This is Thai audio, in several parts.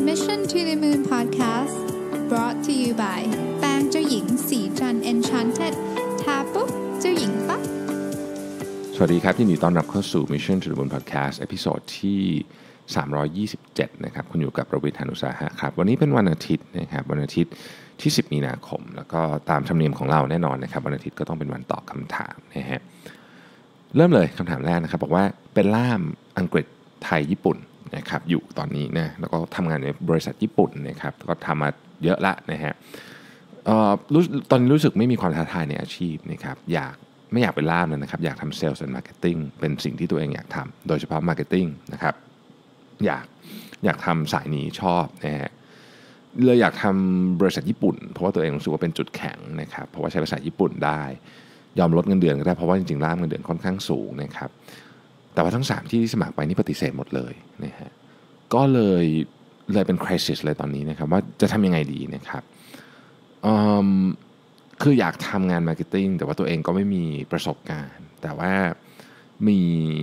Mission to the Moon Podcast brought to you by แปรงเจ้าหญิงสีจัน Enchanted ทาปุ๊บเจ้าหญิงปั๊บสวัสดีครับยินดีต้อนรับเข้าสู่ Mission to the Moon Podcast เอพิโซดที่327นะครับคุณอยู่กับประวิทย์ หาญอุตสาหะครับวันนี้เป็นวันอาทิตย์นะครับวันอาทิตย์ที่10มีนาคมแล้วก็ตามธรรมเนียมของเราแน่นอนนะครับวันอาทิตย์ก็ต้องเป็นวันตอบคำถามนะฮะเริ่มเลยคำถามแรกนะครับบอกว่าเป็นล่ามอังกฤษไทยญี่ปุ่นนะครับอยู่ตอนนี้นะแล้วก็ทำงานในบริษัทญี่ปุ่นนะครับก็ทำมาเยอะละนะฮะตอนนี้รู้สึกไม่มีความท้าทายในอาชีพนะครับไม่อยากเป็นล่ามเลยนะครับอยากทำเซลล์และมาร์เก็ตติ้งเป็นสิ่งที่ตัวเองอยากทำโดยเฉพาะมาร์เก็ตติ้งนะครับอยากทำสายนี้ชอบนะฮะเลยอยากทำบริษัทญี่ปุ่นเพราะว่าตัวเองรู้สึกว่าเป็นจุดแข็งนะครับเพราะว่าใช้ภาษาญี่ปุ่นได้ยอมลดเงินเดือนก็ได้เพราะว่าจริงๆล่ามเงินเดือนค่อนข้างสูงนะครับแต่ว่าทั้ง3ที่สมัครไปนี่ปฏิเสธหมดเลยนะฮะก็เลยเป็น crisis เลยตอนนี้นะครับว่าจะทำยังไงดีนะครับคืออยากทำงานมาร์เก็ตติ้งแต่ว่าตัวเองก็ไม่มีประสบการณ์แต่ว่ามี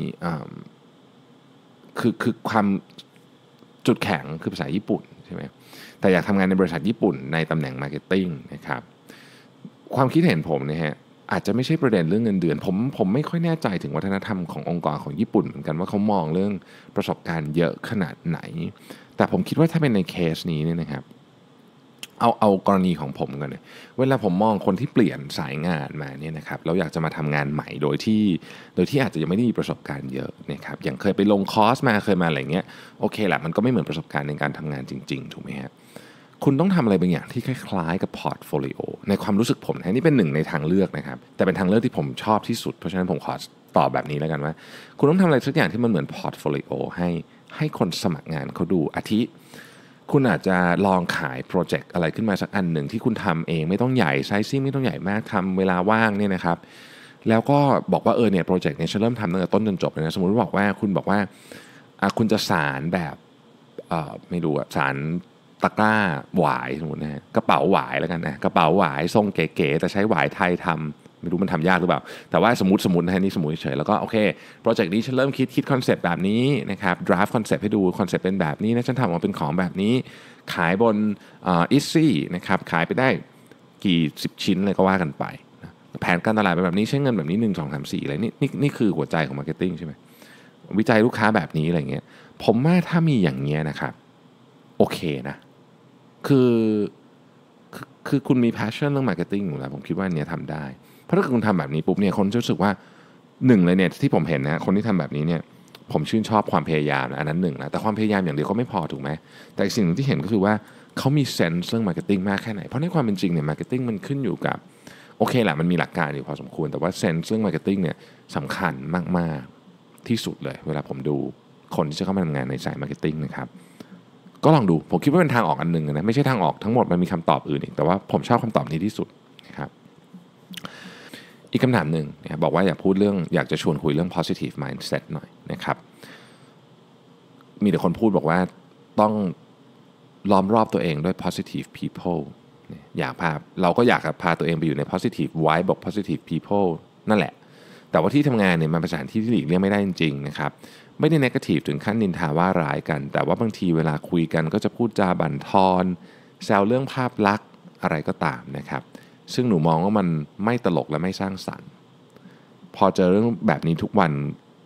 คือความจุดแข็งคือภาษาญี่ปุ่นใช่ไหมแต่อยากทำงานในบริษัทญี่ปุ่นในตำแหน่งมาร์เก็ตติ้งนะครับความคิดเห็นผมนะฮะอาจจะไม่ใช่ประเด็นเรื่องเงินเดือนผมไม่ค่อยแน่ใจถึงวัฒนธรรมขององค์กรของญี่ปุ่นเหมือนกันว่าเขามองเรื่องประสบการณ์เยอะขนาดไหนแต่ผมคิดว่าถ้าเป็นในเคสนี้เนี่ยนะครับเอากรณีของผมก่อนเลยเวลาผมมองคนที่เปลี่ยนสายงานมาเนี่ยนะครับแล้วอยากจะมาทำงานใหม่โดยที่อาจจะยังไม่ได้มีประสบการณ์เยอะนะครับอย่างเคยไปลงคอร์สมาเคยมาอะไรเงี้ยโอเคแหละมันก็ไม่เหมือนประสบการณ์ในการทำงานจริงๆถูกไหมฮะคุณต้องทำอะไรบางอย่างที่คล้ายๆกับพอร์ตโฟลิโอในความรู้สึกผมนะนี่เป็นหนึ่งในทางเลือกนะครับแต่เป็นทางเลือกที่ผมชอบที่สุดเพราะฉะนั้นผมขอตอบแบบนี้แล้วกันว่าคุณต้องทำอะไรสักอย่างที่มันเหมือนพอร์ตโฟลิโอให้คนสมัครงานเขาดูอาทิคุณอาจจะลองขายโปรเจกต์อะไรขึ้นมาสักอันหนึ่งที่คุณทำเองไม่ต้องใหญ่ไซซิ่งไม่ต้องใหญ่มากทำเวลาว่างเนี่ยนะครับแล้วก็บอกว่าเนี่ยโปรเจกต์เนี่ยฉันเริ่มทำตั้งแต่ต้นจนจบเลยนะสมมติว่าคุณบอกว่าคุณจะสารแบบไม่รู้สารตะกร้าหวายสมมตินะฮะกระเป๋าหวายแล้วกันนะกระเป๋าหวายทรงเก๋ๆแต่ใช้หวายไทยทำไม่รู้มันทำยากหรือเปล่าแต่ว่าสมมตินะฮะนี่สมมติเฉยแล้วก็โอเคโปรเจกต์นี้ฉันเริ่มคิดคอนเซปต์แบบนี้นะครับดราฟต์คอนเซปต์ให้ดูคอนเซปต์เป็นแบบนี้นะฉันทำออกมาเป็นของแบบนี้ขายบนEtsy นะครับขายไปได้กี่10ชิ้นเลยก็ว่ากันไปนะแผนการตลาดเป็นแบบนี้ใช้เงินแบบนี้1 2 3 4อะไรนี่คือหัวใจของมาร์เก็ตติ้งใช่ไหมวิจัยลูกค้าแบบนี้อะไรเงี้ยผมว่าถ้ามีอย่างเงี้ยนะครับโอเคนะคือคุณมี passion เรื่อง marketing อยู่แล้วผมคิดว่าอันเนี้ยทำได้เพราะถ้าคุณทำแบบนี้ปุ๊บเนี่ยคนจะรู้สึกว่า1เลยเนี่ยที่ผมเห็นนะคนที่ทำแบบนี้เนี่ยผมชื่นชอบความพยายามนะอันนั้น1นะแต่ความพยายามอย่างเดียวก็ไม่พอถูกไหมแต่อีกสิ่งนึงที่เห็นก็คือว่าเขามีเซนส์เรื่อง marketing มากแค่ไหนเพราะในความเป็นจริงเนี่ย marketing มันขึ้นอยู่กับโอเคแหละมันมีหลักการอยู่พอสมควรแต่ว่าเซนส์เรื่อง marketing เนี่ยสำคัญมากๆที่สุดเลยเวลาผมดูคนที่จะเข้ามาทำงานในสาย marketing นะครับก็ลองดูผมคิดว่าเป็นทางออกอันนึงนะไม่ใช่ทางออกทั้งหมดมันมีคำตอบอื่นอีกแต่ว่าผมชอบคำตอบนี้ที่สุดนะครับอีกคำถามหนึ่งบอกว่าอยากจะชวนคุยเรื่อง positive mindset หน่อยนะครับมีแต่คนพูดบอกว่าต้องล้อมรอบตัวเองด้วย positive people เราก็อยากพาตัวเองไปอยู่ใน positive vibe บอก positive people นั่นแหละแต่ว่าที่ทำงานเนี่ยมันเป็นสถานที่ที่หลีกเลี่ยงไม่ได้จริงๆนะครับไม่ได้เนกาทีฟถึงขั้นนินทาว่าร้ายกันแต่ว่าบางทีเวลาคุยกันก็จะพูดจาบั่นทอนแซวเรื่องภาพลักษณ์อะไรก็ตามนะครับซึ่งหนูมองว่ามันไม่ตลกและไม่สร้างสรรค์พอเจอเรื่องแบบนี้ทุกวัน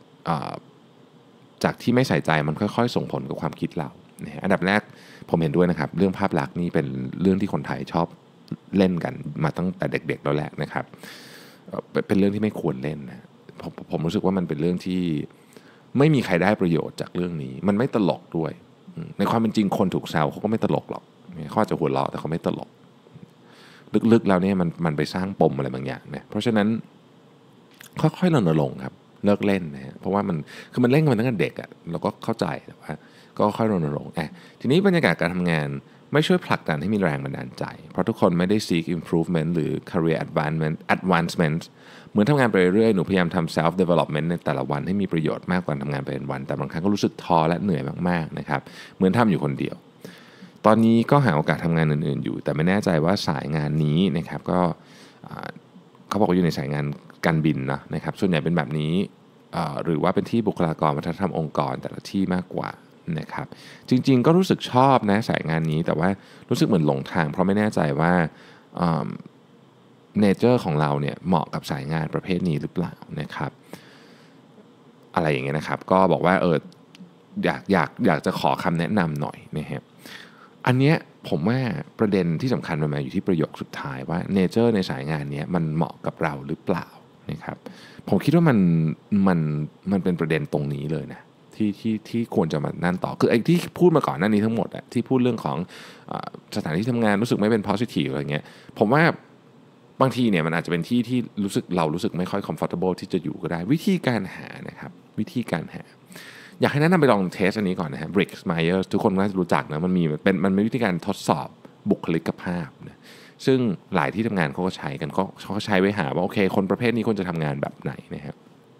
จากที่ไม่ใส่ใจมันค่อยๆส่งผลกับความคิดเราอันดับแรกผมเห็นด้วยนะครับเรื่องภาพลักษณ์นี่เป็นเรื่องที่คนไทยชอบเล่นกันมาตั้งแต่เด็กๆแล้วแหละนะครับเป็นเรื่องที่ไม่ควรเล่นนะผมรู้สึกว่ามันเป็นเรื่องที่ไม่มีใครได้ประโยชน์จากเรื่องนี้มันไม่ตลกด้วยในความเป็นจริงคนถูกแซวเขาก็ไม่ตลกหรอกเขาอาจจะหัวเราะแต่เขาไม่ตลกลึกๆแล้วเนี่ยมันไปสร้างปมอะไรบางอย่างนะเพราะฉะนั้นค่อยๆรณรงค์ครับเลิกเล่นนะฮะเพราะว่ามันเล่นกันมาตั้งแต่เด็กอ่ะเราก็เข้าใจแต่ว่าก็ค่อยรณรงค์ทีนี้บรรยากาศการทำงานไม่ช่วยผลักดันให้มีแรงบันดาลใจเพราะทุกคนไม่ได้ seek improvement หรือ career advancement เหมือนทำงานไปเรื่อยๆหนูพยายามทำ self development ในแต่ละวันให้มีประโยชน์มากกว่าทำงานไปวันแต่บางครั้งก็รู้สึกท้อและเหนื่อยมากๆนะครับเหมือนทำอยู่คนเดียวตอนนี้ก็หาโอกาสทำงานอื่นๆอยู่แต่ไม่แน่ใจว่าสายงานนี้นะครับก็เขาบอกว่าอยู่ในสายงานการบินนะครับส่วนใหญ่เป็นแบบนี้หรือว่าเป็นที่บุคลากรวัฒนธรรมองค์กรแต่ละที่มากกว่านะครับจริงๆก็รู้สึกชอบนะสายงานนี้แต่ว่ารู้สึกเหมือนหลงทางเพราะไม่แน่ใจว่าเนเจอร์ของเราเนี่ยเหมาะกับสายงานประเภทนี้หรือเปล่านะครับอะไรอย่างเงี้ยนะครับก็บอกว่าอยากจะขอคำแนะนำหน่อยนะครับอันเนี้ยผมว่าประเด็นที่สำคัญมันมาอยู่ที่ประโยคสุดท้ายว่าเนเจอร์ในสายงานนี้มันเหมาะกับเราหรือเปล่านะครับผมคิดว่ามันเป็นประเด็นตรงนี้เลยนะที่ควรจะมานั่นต่อคือไอ้ที่พูดมาก่อนหน้านี้ทั้งหมดอะที่พูดเรื่องของสถานที่ทำงานรู้สึกไม่เป็น positive อะไรเงี้ยผมว่าบางทีเนี่ยมันอาจจะเป็นที่รู้สึกไม่ค่อย comfortable ที่จะอยู่ก็ได้วิธีการหานะครับวิธีการหาอยากให้แนะนำไปลองเทสอันนี้ก่อนนะฮะ Briggs Myers ทุกคนน่าจะรู้จักนะมันเป็นวิธีการทดสอบบุคลิกภาพนะซึ่งหลายที่ทำงานเขาก็ใช้กันเขาก็ใช้ไว้หาว่าโอเคคนประเภทนี้ควรจะทำงานแบบไหนนะครับ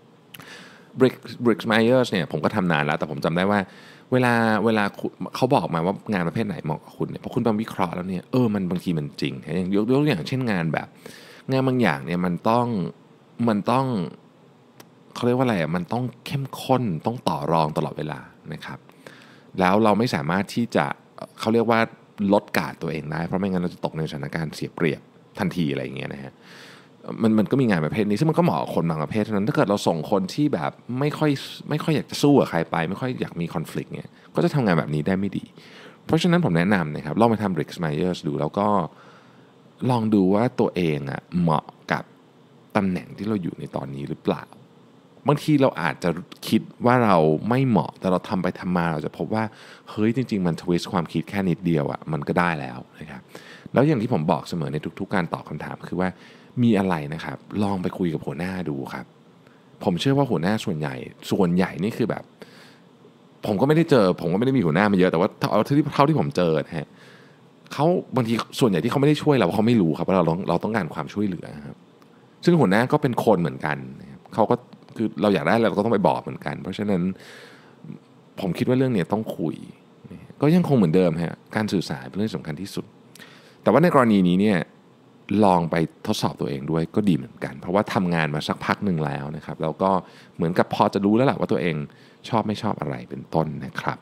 Briggs Myers เนี่ยผมก็ทำนานแล้วแต่ผมจำได้ว่าเวลาเขาบอกมาว่างานประเภทไหนเหมาะกับคุณเนี่ยพอคุณไปวิเคราะห์แล้วเนี่ยมันบางทีมันจริงอย่างยกตัวอย่างเช่นงานบางอย่างเนี่ยมันต้องเขาเรียกว่าอะไรมันต้องเข้มข้นต้องต่อรองตลอดเวลานะครับแล้วเราไม่สามารถที่จะเขาเรียกว่าลดการ์ดตัวเองได้เพราะไม่งั้นเราจะตกในสถานการณ์เสียเปรียบทันทีอะไรอย่างเงี้ยนะฮะมันก็มีงานประเภทนี้ซึ่งมันก็เหมาะกับคนบางประเภทเท่านั้นถ้าเกิดเราส่งคนที่แบบไม่ค่อยอยากจะสู้กับใครไปไม่ค่อยอยากมีคอนฟ lict เนี่ยก็จะทำงานแบบนี้ได้ไม่ดีเพราะฉะนั้นผมแนะนำนะครับลองไปทำ Briggs Myers ดูแล้วก็ลองดูว่าตัวเองเหมาะกับตำแหน่งที่เราอยู่ในตอนนี้หรือเปล่าบางทีเราอาจจะคิดว่าเราไม่เหมาะแต่เราทำไปทำมาเราจะพบว่าเฮ้ยจริงๆมันทวิสต์ความคิดแค่นิดเดียวมันก็ได้แล้วนะครับแล้วอย่างที่ผมบอกเสมอในทุกๆการตอบคำถามคือว่ามีอะไรนะครับลองไปคุยกับหัวหน้าดูครับผมเชื่อว่าหัวหน้าส่วนใหญ่นี่คือแบบผมก็ไม่ได้มีหัวหน้ามาเยอะแต่ว่าเท่าที่ผมเจอนะฮะเขาบางทีส่วนใหญ่ที่เขาไม่ได้ช่วยเราเขาไม่รู้ครับว่าเราต้องการความช่วยเหลือครับซึ่งหัวหน้าก็เป็นคนเหมือนกันเขาก็คือเราอยากได้เราก็ต้องไปบอกเหมือนกันเพราะฉะนั้นผมคิดว่าเรื่องนี้ต้องคุยก็ยังคงเหมือนเดิมฮะการสื่อสารเป็นเรื่องสำคัญที่สุดแต่ว่าในกรณีนี้เนี่ยลองไปทดสอบตัวเองด้วยก็ดีเหมือนกันเพราะว่าทำงานมาสักพักหนึ่งแล้วนะครับแล้วก็เหมือนกับพอจะรู้แล้วแหละว่าตัวเองชอบไม่ชอบอะไรเป็นต้นนะครับ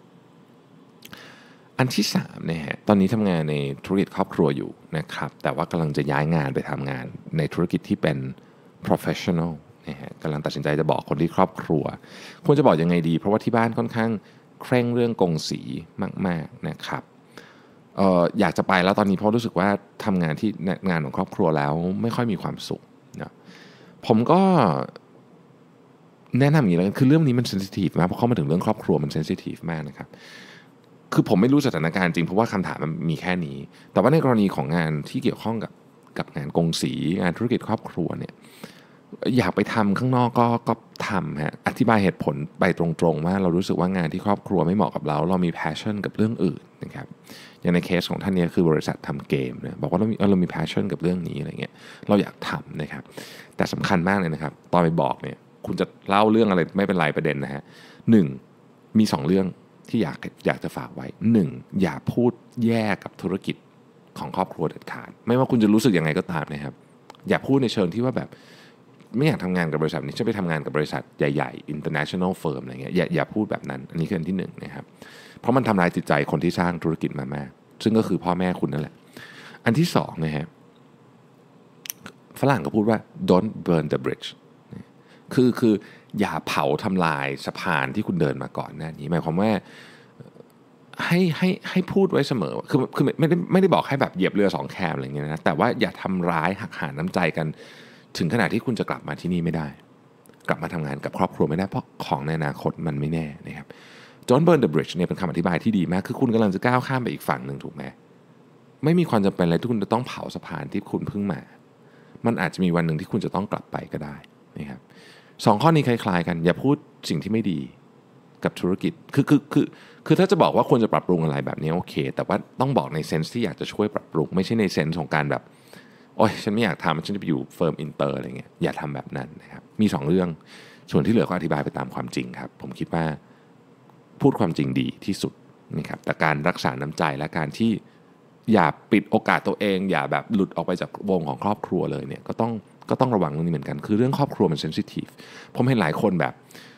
อันที่3เนี่ยฮะตอนนี้ทำงานในธุรกิจครอบครัวอยู่นะครับแต่ว่ากำลังจะย้ายงานไปทำงานในธุรกิจที่เป็น professionalกำลังตัดสินใจจะบอกคนที่ครอบครัวควรจะบอกยังไงดีเพราะว่าที่บ้านค่อนข้างเคร่งเรื่องกงสีมากๆนะครับอยากจะไปแล้วตอนนี้เพราะรู้สึกว่าทำงานที่งานของครอบครัวแล้วไม่ค่อยมีความสุขนะผมก็แนะนำอย่างนี้แล้วคือเรื่องนี้มันเซนซิทีฟมากเพราะเข้ามาถึงเรื่องครอบครัวมันเซนซิทีฟมากนะครับคือผมไม่รู้สถานการณ์จริงเพราะว่าคำถามมันมีแค่นี้แต่ว่าในกรณีของงานที่เกี่ยวข้องกับงานกงสีงานธุรกิจครอบครัวเนี่ยอยากไปทำข้างนอกก็ทำฮะอธิบายเหตุผลไปตรงๆว่าเรารู้สึกว่างานที่ครอบครัวไม่เหมาะกับเรามี passion กับเรื่องอื่นนะครับอย่างในเคสของท่านนี้คือบริษัททำเกมเนี่ยบอกว่าเรามี passion กับเรื่องนี้อะไรเงี้ยเราอยากทำนะครับแต่สำคัญมากเลยนะครับตอนไปบอกเนี่ยคุณจะเล่าเรื่องอะไรไม่เป็นไรประเด็นนะฮะ1มี2เรื่องที่อยากจะฝากไว้1อย่าพูดแย่กับธุรกิจของครอบครัวเด็ดขาดไม่ว่าคุณจะรู้สึกยังไงก็ตามนะครับอย่าพูดในเชิงที่ว่าแบบไม่อยากทำงานกับบริษัทนี้จะไปทำงานกับบริษัทใหญ่ๆ international firm อะไรเงี้ยอย่าพูดแบบนั้นอันนี้คืออันที่1นะครับเพราะมันทำลายจิตใจคนที่สร้างธุรกิจมามากซึ่งก็คือพ่อแม่คุณนั่นแหละอันที่2นะฮะฝรั่งก็พูดว่า don't burn the bridge คืออย่าเผาทำลายสะพานที่คุณเดินมาก่อนหน้านี้หมายความว่าให้พูดไว้เสมอคือไม่ได้บอกให้แบบเหยียบเรือ2แคมอะไรเงี้ยนะแต่ว่าอย่าทำร้ายหักหาน้ำใจกันถึงขนาดที่คุณจะกลับมาที่นี่ไม่ได้กลับมาทำงานกับครอบครัวไม่ได้เพราะของในอนาคตมันไม่แน่นะครับ Don't burn the bridge เนี่ยเป็นคำอธิบายที่ดีมากคือคุณกำลังจะก้าวข้ามไปอีกฝั่งหนึ่งถูกไหมไม่มีความจำเป็นอะไรที่คุณจะต้องเผาสะพานที่คุณเพิ่งมามันอาจจะมีวันหนึ่งที่คุณจะต้องกลับไปก็ได้นะครับ2ข้อนี้คล้ายๆกันอย่าพูดสิ่งที่ไม่ดีกับธุรกิจคือถ้าจะบอกว่าควรจะปรับปรุงอะไรแบบนี้โอเคแต่ว่าต้องบอกในเซนส์ที่อยากจะช่วยปรับปรุงไม่ใช่ในเซนส์ของการแบบโอ๊ยฉันไม่อยากทำฉันจะไปอยู่เฟิร์มอินเตอร์อะไรเงี้ยอย่าทำแบบนั้นนะครับมี2เรื่องส่วนที่เหลือก็อธิบายไปตามความจริงครับผมคิดว่าพูดความจริงดีที่สุดนะครับแต่การรักษาน้ำใจและการที่อย่าปิดโอกาสตัวเองอย่าแบบหลุดออกไปจากวงของครอบครัวเลยเนี่ยก็ต้องระวังเรื่องนี้เหมือนกันคือเรื่องครอบครัวมันเซนซิทีฟผมเห็นหลายคนแบบ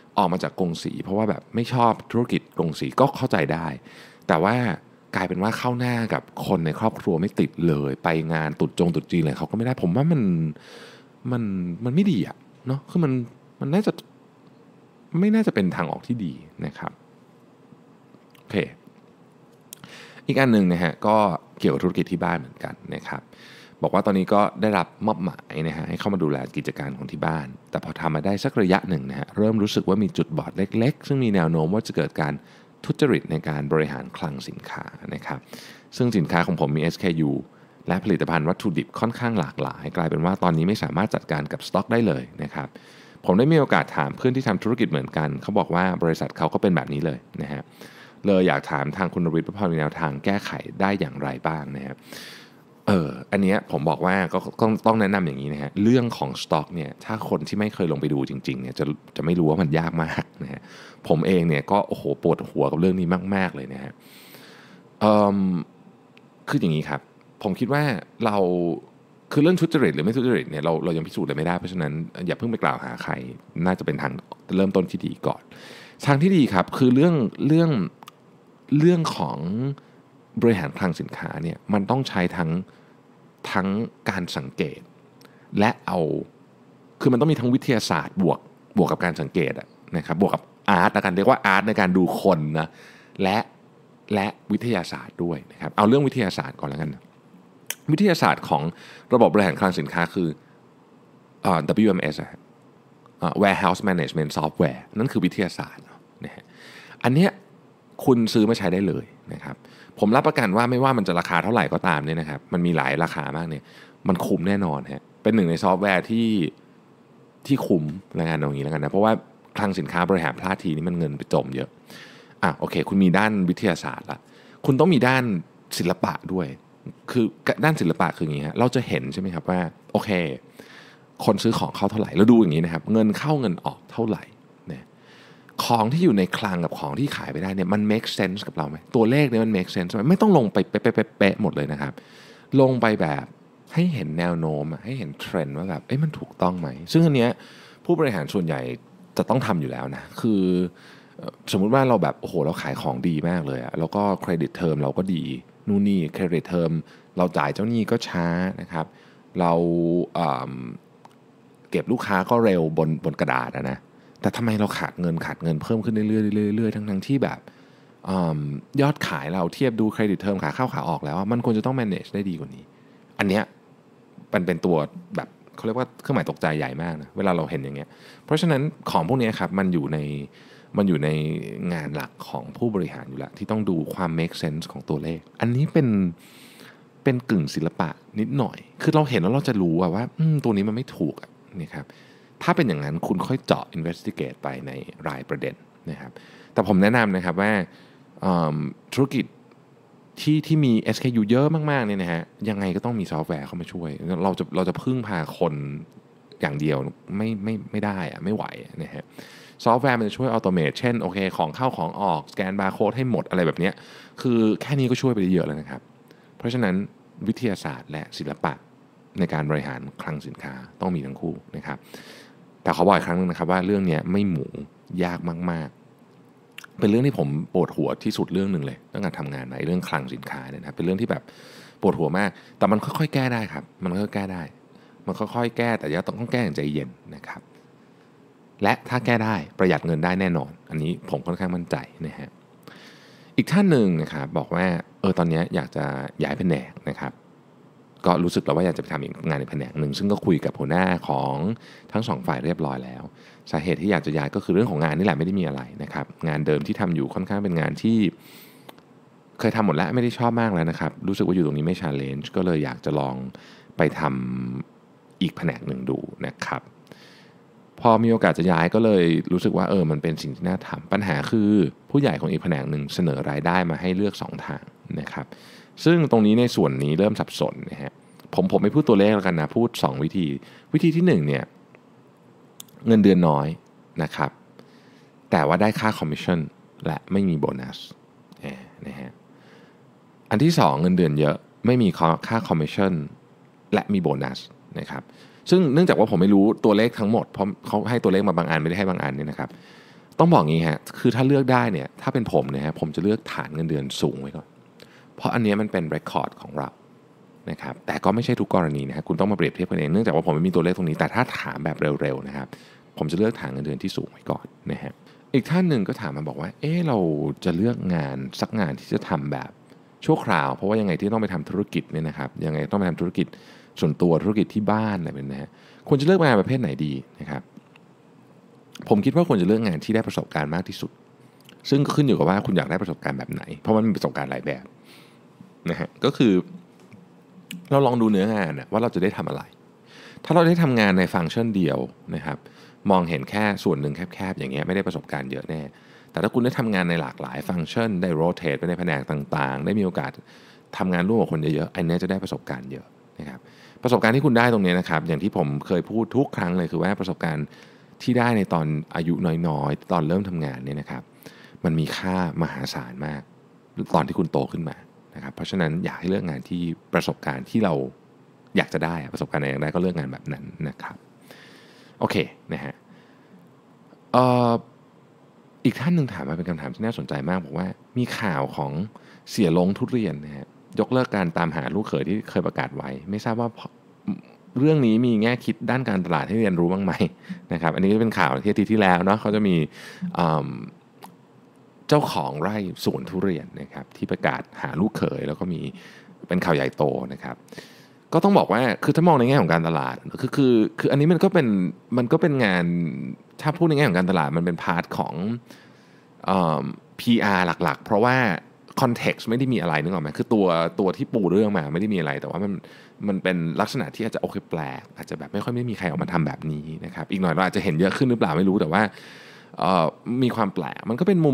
ออกมาจากกงสีเพราะว่าแบบไม่ชอบธุรกิจกงสีก็เข้าใจได้แต่ว่ากลายเป็นว่าเข้าหน้ากับคนในครอบครัวไม่ติดเลยไปงานตรุษจีนเลยเขาก็ไม่ได้ผมว่ามันไม่ดีอะเนาะคือมันน่าจะไม่น่าจะเป็นทางออกที่ดีนะครับโอเคอีกอันหนึ่งนะฮะก็เกี่ยวกับธุรกิจที่บ้านเหมือนกันนะครับบอกว่าตอนนี้ก็ได้รับมอบหมายนะฮะให้เข้ามาดูแลกิจการของที่บ้านแต่พอทำมาได้สักระยะหนึ่งนะฮะเริ่มรู้สึกว่ามีจุดบอดเล็กๆซึ่งมีแนวโน้มว่าจะเกิดการทุจริตในการบริหารคลังสินค้านะครับซึ่งสินค้าของผมมี SKU และผลิตภัณฑ์วัตถุดิบค่อนข้างหลากหลายกลายเป็นว่าตอนนี้ไม่สามารถจัดการกับสต็อกได้เลยนะครับผมได้มีโอกาสถามเพื่อนที่ทำธุรกิจเหมือนกันเขาบอกว่าบริษัทเขาก็เป็นแบบนี้เลยนะฮะเลยอยากถามทางคุณนฤทธิ์ว่าพอมีแนวทางแก้ไขได้อย่างไรบ้างนะครับอันนี้ผมบอกว่าก็ต้องแนะนำอย่างนี้นะฮะเรื่องของสต็อกเนี่ยถ้าคนที่ไม่เคยลงไปดูจริงๆเนี่ยจะไม่รู้ว่ามันยากมากนะฮะผมเองเนี่ยก็โอ้โหปวดหัวกับเรื่องนี้มากๆเลยนะฮะคืออย่างนี้ครับผมคิดว่าเราคือเรื่องทุจริตหรือไม่ทุจริตเนี่ยเรายังพิสูจน์อะไรไม่ได้เพราะฉะนั้นอย่าเพิ่งไปกล่าวหาใครน่าจะเป็นทางเริ่มต้นที่ดีก่อนทางที่ดีครับคือเรื่องของบริหารคลังสินค้าเนี่ยมันต้องใช้ทั้งการสังเกตและคือมันต้องมีทั้งวิทยาศาสตร์บวกกับการสังเกตนะครับบวกกับอาร์ตกันเรียกว่าอาร์ตในการดูคนนะและวิทยาศาสตร์ด้วยนะครับเอาเรื่องวิทยาศาสตร์ก่อนแล้วกันวิทยาศาสตร์ของระบบบริหารคลังสินค้าคือWMS Warehouse Management Software นั่นคือวิทยาศาสตร์นะฮะอันเนี้ยคุณซื้อมาใช้ได้เลยนะครับผมรับประกันว่าไม่ว่ามันจะราคาเท่าไหร่ก็ตามเนี่ยนะครับมันมีหลายราคามากเนี่ยมันคุ้มแน่นอนฮะเป็นหนึ่งในซอฟต์แวร์ที่คุ้มแล้วกันอย่างนี้แล้วกันนะเพราะว่าคลังสินค้าบริหารพลาดทีนี่มันเงินไปจมเยอะโอเคคุณมีด้านวิทยาศาสตร์ละคุณต้องมีด้านศิลปะด้วยคือด้านศิลปะคืออย่างนี้ฮะเราจะเห็นใช่ไหมครับว่าโอเคคนซื้อของเข้าเท่าไหร่เราดูอย่างนี้นะครับเงินเข้าเงินออกเท่าไหร่เนี่ยของที่อยู่ในคลังกับของที่ขายไปได้เนี่ยมัน make sense กับเราไหมตัวเลขเนี่ยมัน make sense ไหมไม่ต้องลงไปเป๊ะหมดเลยนะครับลงไปแบบให้เห็นแนวโน้มให้เห็นเทรนด์ว่าแบบมันถูกต้องไหมซึ่งอันเนี้ยผู้บริหารส่วนใหญ่จะต้องทำอยู่แล้วนะคือสมมุติว่าเราแบบโอ้โหเราขายของดีมากเลยแล้วก็เครดิตเทอมเราก็ดีนู่นนี่เครดิตเทอมเราจ่ายเจ้าหนี้ก็ช้านะครับเราเก็บลูกค้าก็เร็วบนกระดาษนะแต่ทำไมเราขาดเงินเพิ่มขึ้นเรื่อยๆทั้งที่แบบยอดขายเราเทียบดูเครดิตเทอมขาเข้าขาออกแล้วมันควรจะต้อง manage ได้ดีกว่านี้อันเนี้ยมันเป็นตัวแบบเขาเรียกว่าเครื่องหมายตกใจใหญ่มากนะเวลาเราเห็นอย่างเงี้ยเพราะฉะนั้นของพวกนี้ครับมันอยู่ในงานหลักของผู้บริหารอยู่แล้วที่ต้องดูความ make sense ของตัวเลขอันนี้เป็นกึ่งศิลปะนิดหน่อยคือเราเห็นแล้วเราจะรู้ว่าตัวนี้มันไม่ถูกนี่ครับถ้าเป็นอย่างนั้นคุณค่อยเจาะ investigate ไปในรายประเด็นนะครับแต่ผมแนะนำนะครับว่าธุรกิจที่มี SKU เยอะมากๆเนี่ยนะฮะยังไงก็ต้องมีซอฟต์แวร์เข้ามาช่วยเราจะพึ่งพาคนอย่างเดียวไม่ได้ไม่ไหวนะฮะซอฟต์แวร์มันจะช่วยออโตเมตเช่นโอเคของเข้าของออกสแกนบาร์โค้ดให้หมดอะไรแบบนี้คือแค่นี้ก็ช่วยไปได้เยอะแล้วนะครับเพราะฉะนั้นวิทยาศาสตร์และศิลปะในการบริหารคลังสินค้าต้องมีทั้งคู่นะครับแต่ขอบอกอีกครั้งนึงนะครับว่าเรื่องนี้ไม่หมูยากมากๆเป็นเรื่องที่ผมปวดหัวที่สุดเรื่องหนึ่งเลยตั้งแต่ทำงานมาเรื่องคลังสินค้าเนี่ยนะเป็นเรื่องที่แบบปวดหัวมากแต่มันค่อยๆแก้ได้ครับมันค่อยๆแก้ได้มันค่อยๆแก้แต่ยังต้องแก้อย่างใจเย็นนะครับและถ้าแก้ได้ประหยัดเงินได้แน่นอนอันนี้ผมค่อนข้างมั่นใจนะฮะอีกท่านหนึ่งนะครับบอกว่าตอนนี้อยากจะย้ายแผนกนะครับก็รู้สึกแล้วว่าอยากจะไปทำงานในแผนกหนึ่งซึ่งก็คุยกับหัวหน้าของทั้งสองฝ่ายเรียบร้อยแล้วสาเหตุที่อยากจะย้ายก็คือเรื่องของงานนี่แหละไม่ได้มีอะไรนะครับงานเดิมที่ทำอยู่ค่อนข้างเป็นงานที่เคยทำหมดแล้วไม่ได้ชอบมากแล้วนะครับรู้สึกว่าอยู่ตรงนี้ไม่ challenge ก็เลยอยากจะลองไปทำอีกแผนกหนึ่งดูนะครับพอมีโอกาสจะย้ายก็เลยรู้สึกว่ามันเป็นสิ่งที่น่าทำปัญหาคือผู้ใหญ่ของอีกแผนกหนึ่งเสนอรายได้มาให้เลือก2ทางนะครับซึ่งตรงนี้ในส่วนนี้เริ่มสับสนนะฮะผมไม่พูดตัวเลขแล้วกันนะพูด2วิธีที่1เนี่ยเงินเดือนน้อยนะครับแต่ว่าได้ค่าคอมมิชชั่นและไม่มีโบนัสนะฮะอันที่2เงินเดือนเยอะไม่มีค่าคอมมิชชั่นและมีโบนัสนะครับซึ่งเนื่องจากว่าผมไม่รู้ตัวเลขทั้งหมดเพราะเขาให้ตัวเลขมาบางอันไม่ได้ให้บางอันเนี่ยนะครับต้องบอกงี้ฮะคือถ้าเลือกได้เนี่ยถ้าเป็นผมเนี่ยฮะผมจะเลือกฐานเงินเดือนสูงไว้ก่อนเพราะอันนี้มันเป็นเรคคอร์ดของเรานะครับแต่ก็ไม่ใช่ทุกกรณีนะคุณต้องมาเปรียบเทียบกันเองเนื่องจากว่าผมไม่มีตัวเลขตรงนี้แต่ถ้าถามแบบเร็วๆนะครับผมจะเลือกฐานเงินเดือนที่สูงไว้ก่อนนะฮะอีกท่านหนึ่งก็ถามมาบอกว่าเราจะเลือกงานสักงานที่จะทำแบบชั่วคราวเพราะว่ายังไงที่ต้องไปทำธุรกิจเนี่ยนะครับยังไงต้องไปทำธุรกิจส่วนตัวธุรกิจที่บ้านอะไรแบบนี้นะควรจะเลือกงานประเภทไหนดีนะครับผมคิดว่าควรจะเลือกงานที่ได้ประสบการณ์มากที่สุดซึ่งก็ขึ้นอยู่กับว่าคุณอยากได้ประสบการณ์แบบไหนเพราะมันมีประสบการณ์หลายแบบนะฮะก็คือเราลองดูเนื้องานว่าเราจะได้ทำอะไรถ้าเราได้ทำงานในฟังก์ชันเดียวนะครับมองเห็นแค่ส่วนหนึ่งแคบๆอย่างเงี้ยไม่ได้ประสบการณ์เยอะแน่แต่ถ้าคุณได้ทำงานในหลากหลายฟังก์ชันได้โรเตทไปในแผนกต่างๆได้มีโอกาสทำงานร่วมกับคนเยอะๆอันนี้จะได้ประสบการณ์เยอะนะครับประสบการณ์ที่คุณได้ตรงนี้นะครับอย่างที่ผมเคยพูดทุกครั้งเลยคือว่าประสบการณ์ที่ได้ในตอนอายุน้อยๆตอนเริ่มทำงานเนี่ยนะครับมันมีค่ามหาศาลมากตอนที่คุณโตขึ้นมานะครับเพราะฉะนั้นอยากให้เลือกงานที่ประสบการณ์ที่เราอยากจะได้ประสบการณ์ไหนอยากได้ก็เลือกงานแบบนั้นนะครับโอเคนะฮะอีกท่านหนึ่งถามมาเป็นคำถามที่น่าสนใจมากบอกว่ามีข่าวของเสียลงทุเรียนนะฮะยกเลิกการตามหาลูกเขยที่เคยประกาศไว้ไม่ทราบว่าเรื่องนี้มีแง่คิดด้านการตลาดให้เรียนรู้บ้างไหมนะครับอันนี้เป็นข่าวที่อาทิตย์ที่แล้วเนาะเขาจะมีเจ้าของไร่สวนทุเรียนนะครับที่ประกาศหาลูกเขยแล้วก็มีเป็นข่าวใหญ่โตนะครับก็ต้องบอกว่าคือถ้ามองในแง่ของการตลาดคืออันนี้มันก็เป็นงานถ้าพูดในแง่ของการตลาดมันเป็นพาร์ทของPR หลักๆเพราะว่าคอนเท็กซ์ไม่ได้มีอะไรนึกออกไหมคือตัวที่ปูเรื่องมาไม่ได้มีอะไรแต่ว่ามันเป็นลักษณะที่อาจจะโอเคแปลกอาจจะแบบไม่ค่อยไม่มีใครออกมาทำแบบนี้นะครับอีกหน่อยเราอาจจะเห็นเยอะขึ้นหรือเปล่าไม่รู้แต่ว่ามีความแปลกมันก็เป็นมุม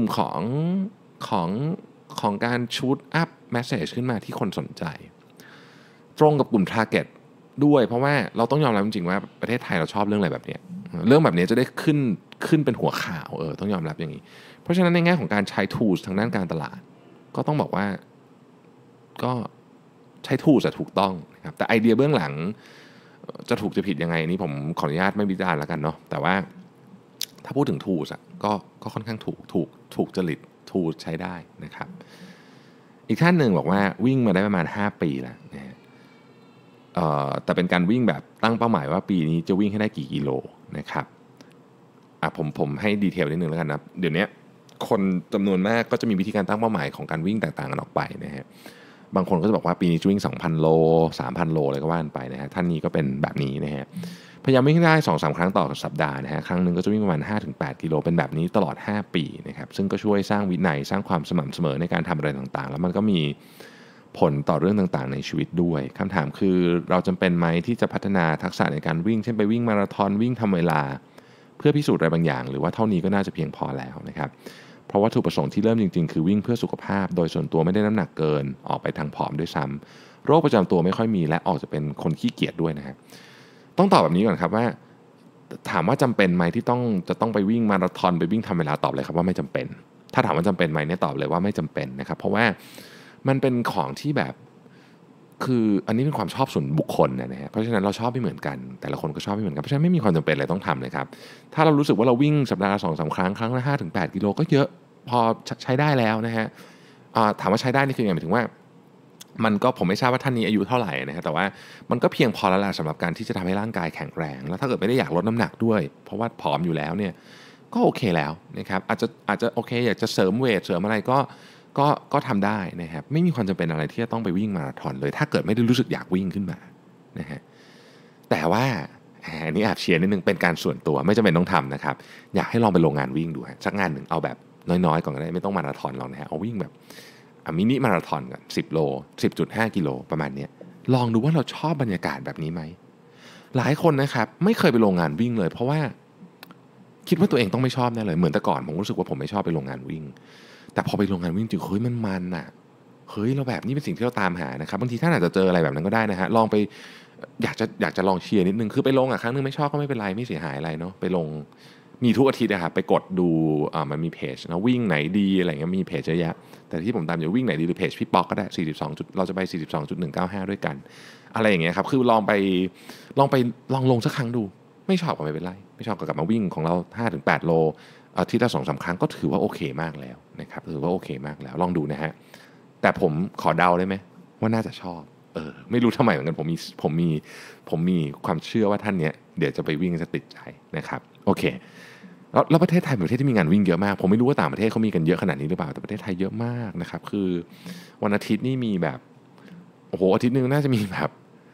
ของการชูตอัพแมสเสจขึ้นมาที่คนสนใจตรงกับกลุ่ม target ด้วยเพราะว่าเราต้องยอมรับจริงๆว่าประเทศไทยเราชอบเรื่องอะไรแบบนี้เรื่องแบบนี้จะได้ขึ้นเป็นหัวข่าวต้องยอมรับอย่างนี้เพราะฉะนั้นในแง่ของการใช้ tools ทางด้านการตลาดก็ต้องบอกว่าก็ใช้ tools ถูกต้องนะครับแต่ไอเดียเบื้องหลังจะถูกจะผิดยังไงนี่ผมขออนุญาตไม่วิจารณ์แล้วกันเนาะแต่ว่าถ้าพูดถึง tools ก็ค่อนข้างถูกจริต tools ใช้ได้นะครับอีกท่านหนึ่งบอกว่าวิ่งมาได้ประมาณ5ปีแล้วนะฮะแต่เป็นการวิ่งแบบตั้งเป้าหมายว่าปีนี้จะวิ่งให้ได้กี่กิโลนะครับผมให้ดีเทลนิดนึงแล้วกันนะเดี๋ยวนี้คนจำนวนมากก็จะมีวิธีการตั้งเป้าหมายของการวิ่งแตกต่างกันออกไปนะฮะบางคนก็จะบอกว่าปีนี้จะวิ่ง 2,000 โล 3,000 โลอะไรก็ว่ากันไปนะฮะท่านนี้ก็เป็นแบบนี้นะฮะพยายามวิ่งได้ 2-3 ครั้งต่อสัปดาห์นะฮะครั้งนึงก็จะวิ่งประมาณ 5-8 กิโลเป็นแบบนี้ตลอด5ปีนะครับซึ่งก็ช่วยสร้างวินัยสร้างความสม่ำเสมอในการทำอะไรต่างๆแล้วมันก็มีผลต่อเรื่องต่างๆในชีวิตด้วยคำถามคือเราจำเป็นไหมที่จะพัฒนาทักษะในการวิ่งเช่นไปวิ่งมาราธอนวิ่งทำเวลาเพื่อพิสูจน์อะไรบางอย่างหรือว่าเท่านี้ก็น่าจะเพียงพอแล้วนะครับเพราะวัตถุประสงค์ที่เริ่มจริงๆคือวิ่งเพื่อสุขภาพโดยส่วนตัวไม่ได้น้ำหนักเกินออกไปทางผอมด้วยซ้ำโรคประจำตัวไม่ค่อยมีและออกจะเป็นคนขี้เกียจด้วยนะครับต้องตอบแบบนี้ก่อนครับว่าถามว่าจำเป็นไหมที่จะต้องไปวิ่งมาราธอนไปวิ่งทำเวลาตอบเลยครับว่าไม่จำเป็นถ้าถามว่าจำเป็นไหมเนี่ยตอบเลยว่าไม่จำเป็นนะครับเพราะว่ามันเป็นของที่แบบคืออันนี้เป็นความชอบส่วนบุคคลนะฮะเพราะฉะนั้นเราชอบไม่เหมือนกันแต่ละคนก็ชอบไม่เหมือนกันเพราะฉะนั้นไม่มีความจำเป็นอะไรต้องทำเลยครับถ้าเรารู้สึกว่าเราวิ่งสัปดาห์ละ 2-3 ครั้งละ 5-8 กิโลก็เยอะพอใช้ได้แล้วนะฮะถามว่าใช้ได้นี่คือหมายถึงว่ามันก็ผมไม่ทราบว่าท่านนี้อายุเท่าไหร่นะฮะแต่ว่ามันก็เพียงพอแล้วแหละสำหรับการที่จะทำให้ร่างกายแข็งแรงแล้วถ้าเกิดไม่ได้อยากลดน้ำหนักด้วยเพราะว่าผอมอยู่แล้วเนี่ยก็โอเคแล้วนะครับอาจจะโอเคอยากจะเสริมเวทเสริมอะไรก็ทำได้นะครับไม่มีความจำเป็นอะไรที่จะต้องไปวิ่งมาราธอนเลยถ้าเกิดไม่ได้รู้สึกอยากวิ่งขึ้นมานะฮะแต่ว่าอันนี้แอบเชียร์นิดนึงเป็นการส่วนตัวไม่จำเป็นต้องทำนะครับอยากให้ลองไปลงงานวิ่งดูฮะสักงานหนึ่งเอาแบบน้อยๆก่อนก็ได้ไม่ต้องมาราธอนหรอกนะฮะเอาวิ่งแบบมินิมาราธอนก่อน10 โล 10.5 กิโลประมาณนี้ลองดูว่าเราชอบบรรยากาศแบบนี้ไหมหลายคนนะครับไม่เคยไปลงงานวิ่งเลยเพราะว่าคิดว่าตัวเองต้องไม่ชอบแน่เลยเหมือนแต่ก่อนผมรู้สึกว่าผมไม่ชอบไปลงงานวิ่งแต่พอไปลงงานวิ่งจริงเฮ้ยมันอ่ะเฮ้ยเราแบบนี้เป็นสิ่งที่เราตามหานะครับบางทีท่านอาจจะเจออะไรแบบนั้นก็ได้นะฮะลองไปอยากจะลองเชียร์นิดนึงคือไปลงครั้งนึงไม่ชอบก็ไม่เป็นไรไม่เสียหายอะไรเนาะไปลงมีทุกอาทิตย์นะครับไปกดดูมันมีเพจนะวิ่งไหนดีอะไรเงี้ยมีเพจเยอะแยะแต่ที่ผมตามอยู่วิ่งไหนดีหรือเพจพี่ป๊อกก็ได้42เราจะไป 42.195 ด้วยกันอะไรอย่างเงี้ยครับคือลองลงสักครั้งดูไม่ชอบก็ไม่เป็นไรไม่ชอบก็กลับมาวิ่งของเรา 5-8 โลอาทิตย์ละ 2-3 ครั้งก็ถือว่าโอเคมากแล้วนะครับถือว่าโอเคมากแล้วลองดูนะฮะแต่ผมขอเดาได้ไหมว่าน่าจะชอบไม่รู้ทำไมเหมือนกันผมมีความเชื่อว่าท่านเนี้ยเดี๋ยวจะไปวิ่งจะติดใจนะครับโอเคแล้วประเทศไทยเป็นประเทศที่มีงานวิ่งเยอะมากผมไม่รู้ว่าต่างประเทศเขามีกันเยอะขนาดนี้หรือเปล่าแต่ประเทศไทยเยอะมากนะครับคือวันอาทิตย์นี่มีแบบโอ้โหอาทิตย์นึงน่าจะมีแบบ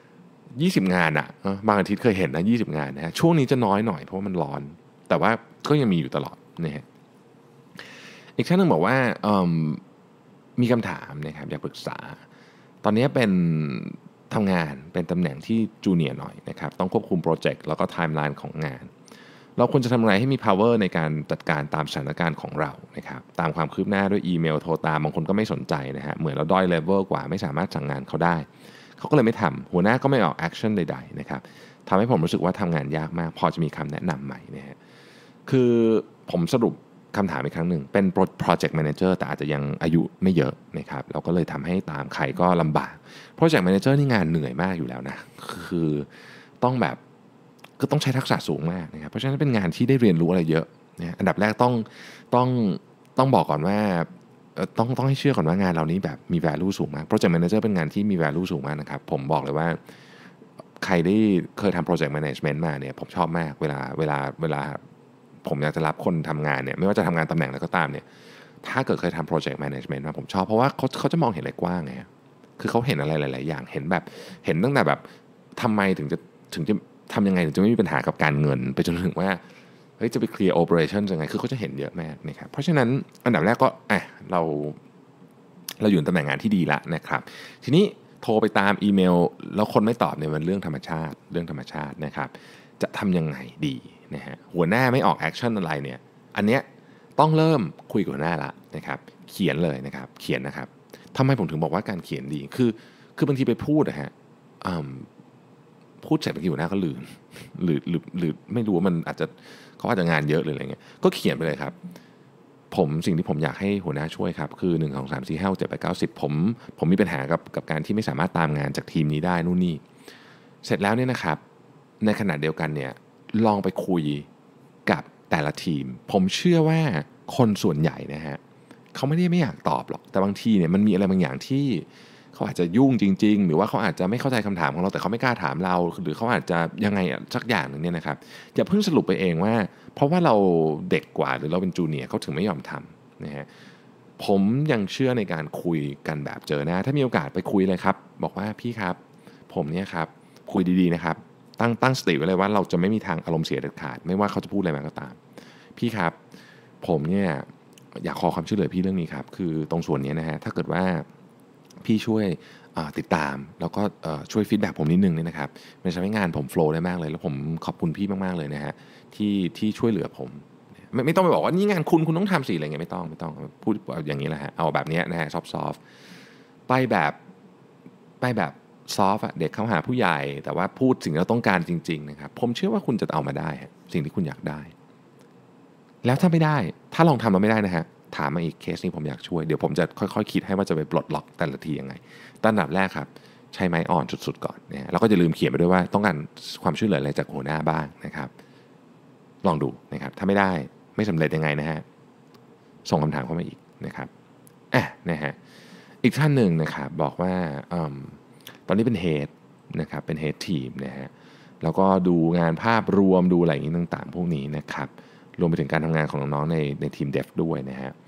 20 งานอะบางอาทิตย์เคยเห็นนะ20 งานนะฮะช่วงนี้จะน้อยหน่อยเพราะว่ามันร้อนแต่ว่าก็ยังมีอยู่ตลอดนะฮะอีกท่านนึงบอกว่ามีคำถามนะครับอยากปรึกษาตอนนี้เป็นทำงานเป็นตำแหน่งที่จูเนียร์หน่อยนะครับต้องควบคุมโปรเจกต์แล้วก็ไทม์ไลน์ของงานเราควรจะทำอะไรให้มี power ในการจัดการตามสถานการณ์ของเรานะครับตามความคืบหน้าด้วยอีเมลโทรตามบางคนก็ไม่สนใจนะฮะเหมือนเราด้อยเลเวลกว่าไม่สามารถสั่งงานเขาได้เขาก็เลยไม่ทำหัวหน้าก็ไม่ออกแอคชั่นใดๆนะครับทำให้ผมรู้สึกว่าทำงานยากมากพอจะมีคำแนะนำใหม่นะฮะคือผมสรุปคำถามอีกครั้งหนึ่งเป็น project manager แต่อาจจะยังอายุไม่เยอะนะครับเราก็เลยทำให้ตามใครก็ลำบาก project manager นี่งานเหนื่อยมากอยู่แล้วนะคือต้องแบบก็ต้องใช้ทักษะสูงมากนะครับเพราะฉะนั้นเป็นงานที่ได้เรียนรู้อะไรเยอะนะอันดับแรกต้องบอกก่อนว่าต้องให้เชื่อก่อนว่างานเรานี้แบบมี value สูงมาก project manager เป็นงานที่มี value สูงมากนะครับผมบอกเลยว่าใครได้เคยทำ project management มาเนี่ยผมชอบมากเวลาผมอยากจะรับคนทำงานเนี่ยไม่ว่าจะทำงานตำแหน่งอะไรก็ตามเนี่ยถ้าเกิดเคยทำ project management มาผมชอบเพราะว่าเขาจะมองเห็นอะไรกว้างไงคือเขาเห็นอะไรหลายๆอย่างเห็นตั้งแต่แบบทำไมถึงจะทำยังไงถึงจะไม่มีปัญหากับการเงินไปจนถึงว่าเฮ้ยจะไปเคลียร์ operation ยังไงคือเขาจะเห็นเยอะมากนะครับเพราะฉะนั้นอันดับแรกก็เราอยู่ในตำแหน่งงานที่ดีแล้วนะครับทีนี้โทรไปตามอีเมลแล้วคนไม่ตอบเนี่ยมันเรื่องธรรมชาตินะครับจะทำยังไงดีนะฮะหัวหน้าไม่ออกแอคชั่นอะไรเนี่ยอันเนี้ยต้องเริ่มคุยกับหัวหน้าละนะครับเขียนเลยนะครับเขียนนะครับทำไมผมถึงบอกว่าการเขียนดีคือบางทีไปพูดนะฮะพูดเสร็จบางทีหัวหน้าก็ลืมหรือไม่รู้ว่ามันเขาอาจจะงานเยอะหรืออะไรเงี้ยก็เขียนไปเลยครับสิ่งที่ผมอยากให้หัวหน้าช่วยครับคือ1 2 3 4 5 6 7 8 9 10ผมมีปัญหากับการที่ไม่สามารถตามงานจากทีมนี้ได้นู่นนี่เสร็จแล้วเนี่ยนะครับในขณะเดียวกันเนี่ยลองไปคุยกับแต่ละทีมผมเชื่อว่าคนส่วนใหญ่นะฮะเขาไม่อยากตอบหรอกแต่บางทีเนี่ยมันมีอะไรบางอย่างที่เขาอาจจะยุ่งจริงๆหรือว่าเขาอาจจะไม่เข้าใจคำถามของเราแต่เขาไม่กล้าถามเราหรือเขาอาจจะยังไงสักอย่างนึงเนี่ยนะครับอย่าเพิ่งสรุปไปเองว่าเพราะว่าเราเด็กกว่าหรือเราเป็นจูเนียร์เขาถึงไม่ยอมทำนะฮะผมยังเชื่อในการคุยกันแบบเจอหน้าถ้ามีโอกาสไปคุยเลยครับบอกว่าพี่ครับผมเนี่ยครับคุยดีๆนะครับตั้งสติไว้เลยว่าเราจะไม่มีทางอารมณ์เสียเด็ดขาดไม่ว่าเขาจะพูดอะไรมาก็ตามพี่ครับผมเนี่ยอยากขอความช่วยเหลือพี่เรื่องนี้ครับคือตรงส่วนนี้นะฮะถ้าเกิดว่าพี่ช่วยติดตามแล้วก็ช่วยฟีดแบ็กผมนิดนึงเนี่ยนะครับมันจะทำให้งานผมโฟล์ได้มากเลยแล้วผมขอบคุณพี่มากๆเลยนะฮะที่ช่วยเหลือผมไม่ต้องไปบอกว่านี่งานคุณต้องทำสิอะไรเงี้ยไม่ต้องพูดอย่างนี้แหละฮะเอาแบบนี้นะฮะซอฟต์ไปแบบซอฟต์เด็กเข้าหาผู้ใหญ่แต่ว่าพูดสิ่งที่เราต้องการจริงๆนะครับผมเชื่อว่าคุณจะเอามาได้สิ่งที่คุณอยากได้แล้วถ้าไม่ได้ถ้าลองทำแล้วไม่ได้นะฮะถามมาอีกเคสนี้ผมอยากช่วยเดี๋ยวผมจะค่อยๆคิดให้ว่าจะไปปลดล็อกแต่ละทียังไงอันดับแรกครับใช้ไม้อ่อนสุดๆก่อนนะแล้วก็จะลืมเขียนไปด้วยว่าต้องการความช่วยเหลืออะไรจากหัวหน้าบ้างนะครับลองดูนะครับถ้าไม่ได้ไม่สำเร็จยังไงนะฮะส่งคำถามเข้ามาอีกนะครับนะฮะอีกท่านหนึ่งนะครับบอกว่าตอนนี้เป็นเฮดนะครับเป็นเฮดทีมนะฮะแล้วก็ดูงานภาพรวมดูอะไรอย่างนี้ต่างๆพวกนี้นะครับรวมไปถึงการทำงานของน้องๆในทีมเดฟด้วยนะฮะ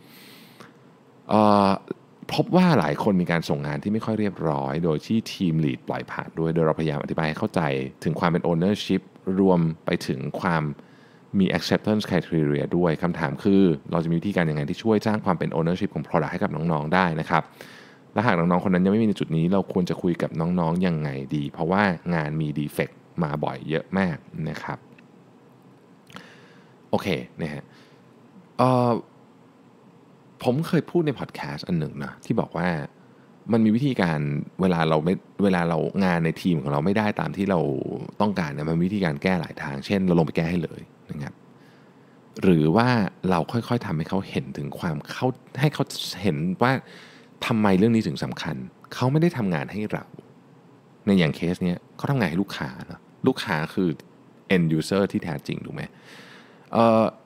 พบว่าหลายคนมีการส่งงานที่ไม่ค่อยเรียบร้อยโดยที่ทีมลีดปล่อยผ่านด้วยโดยเราพยายามอธิบายให้เข้าใจถึงความเป็น ownership รวมไปถึงความมี acceptance criteria ด้วยคำถามคือเราจะมีวิธีการยังไงที่ช่วยสร้างความเป็น ownership ของ product ให้กับน้องๆได้นะครับและหากน้องๆคนนั้นยังไม่มีในจุดนี้เราควรจะคุยกับน้องๆยังไงดีเพราะว่างานมี defect มาบ่อยเยอะมากนะครับโอเคนะฮะผมเคยพูดในพอดแคสต์อันหนึ่งนะที่บอกว่ามันมีวิธีการเวลาเรางานในทีมของเราไม่ได้ตามที่เราต้องการเนี่ยมันมีวิธีการแก้หลายทางเช่นเราลงไปแก้ให้เลยนะครับหรือว่าเราค่อยๆทำให้เขาเห็นถึงความให้เขาเห็นว่าทำไมเรื่องนี้ถึงสำคัญเขาไม่ได้ทำงานให้เราในอย่างเคสเนี้ยเขาทำงานให้ลูกค้าเนาะลูกค้าคือ end user ที่แท้จริงถูกไหม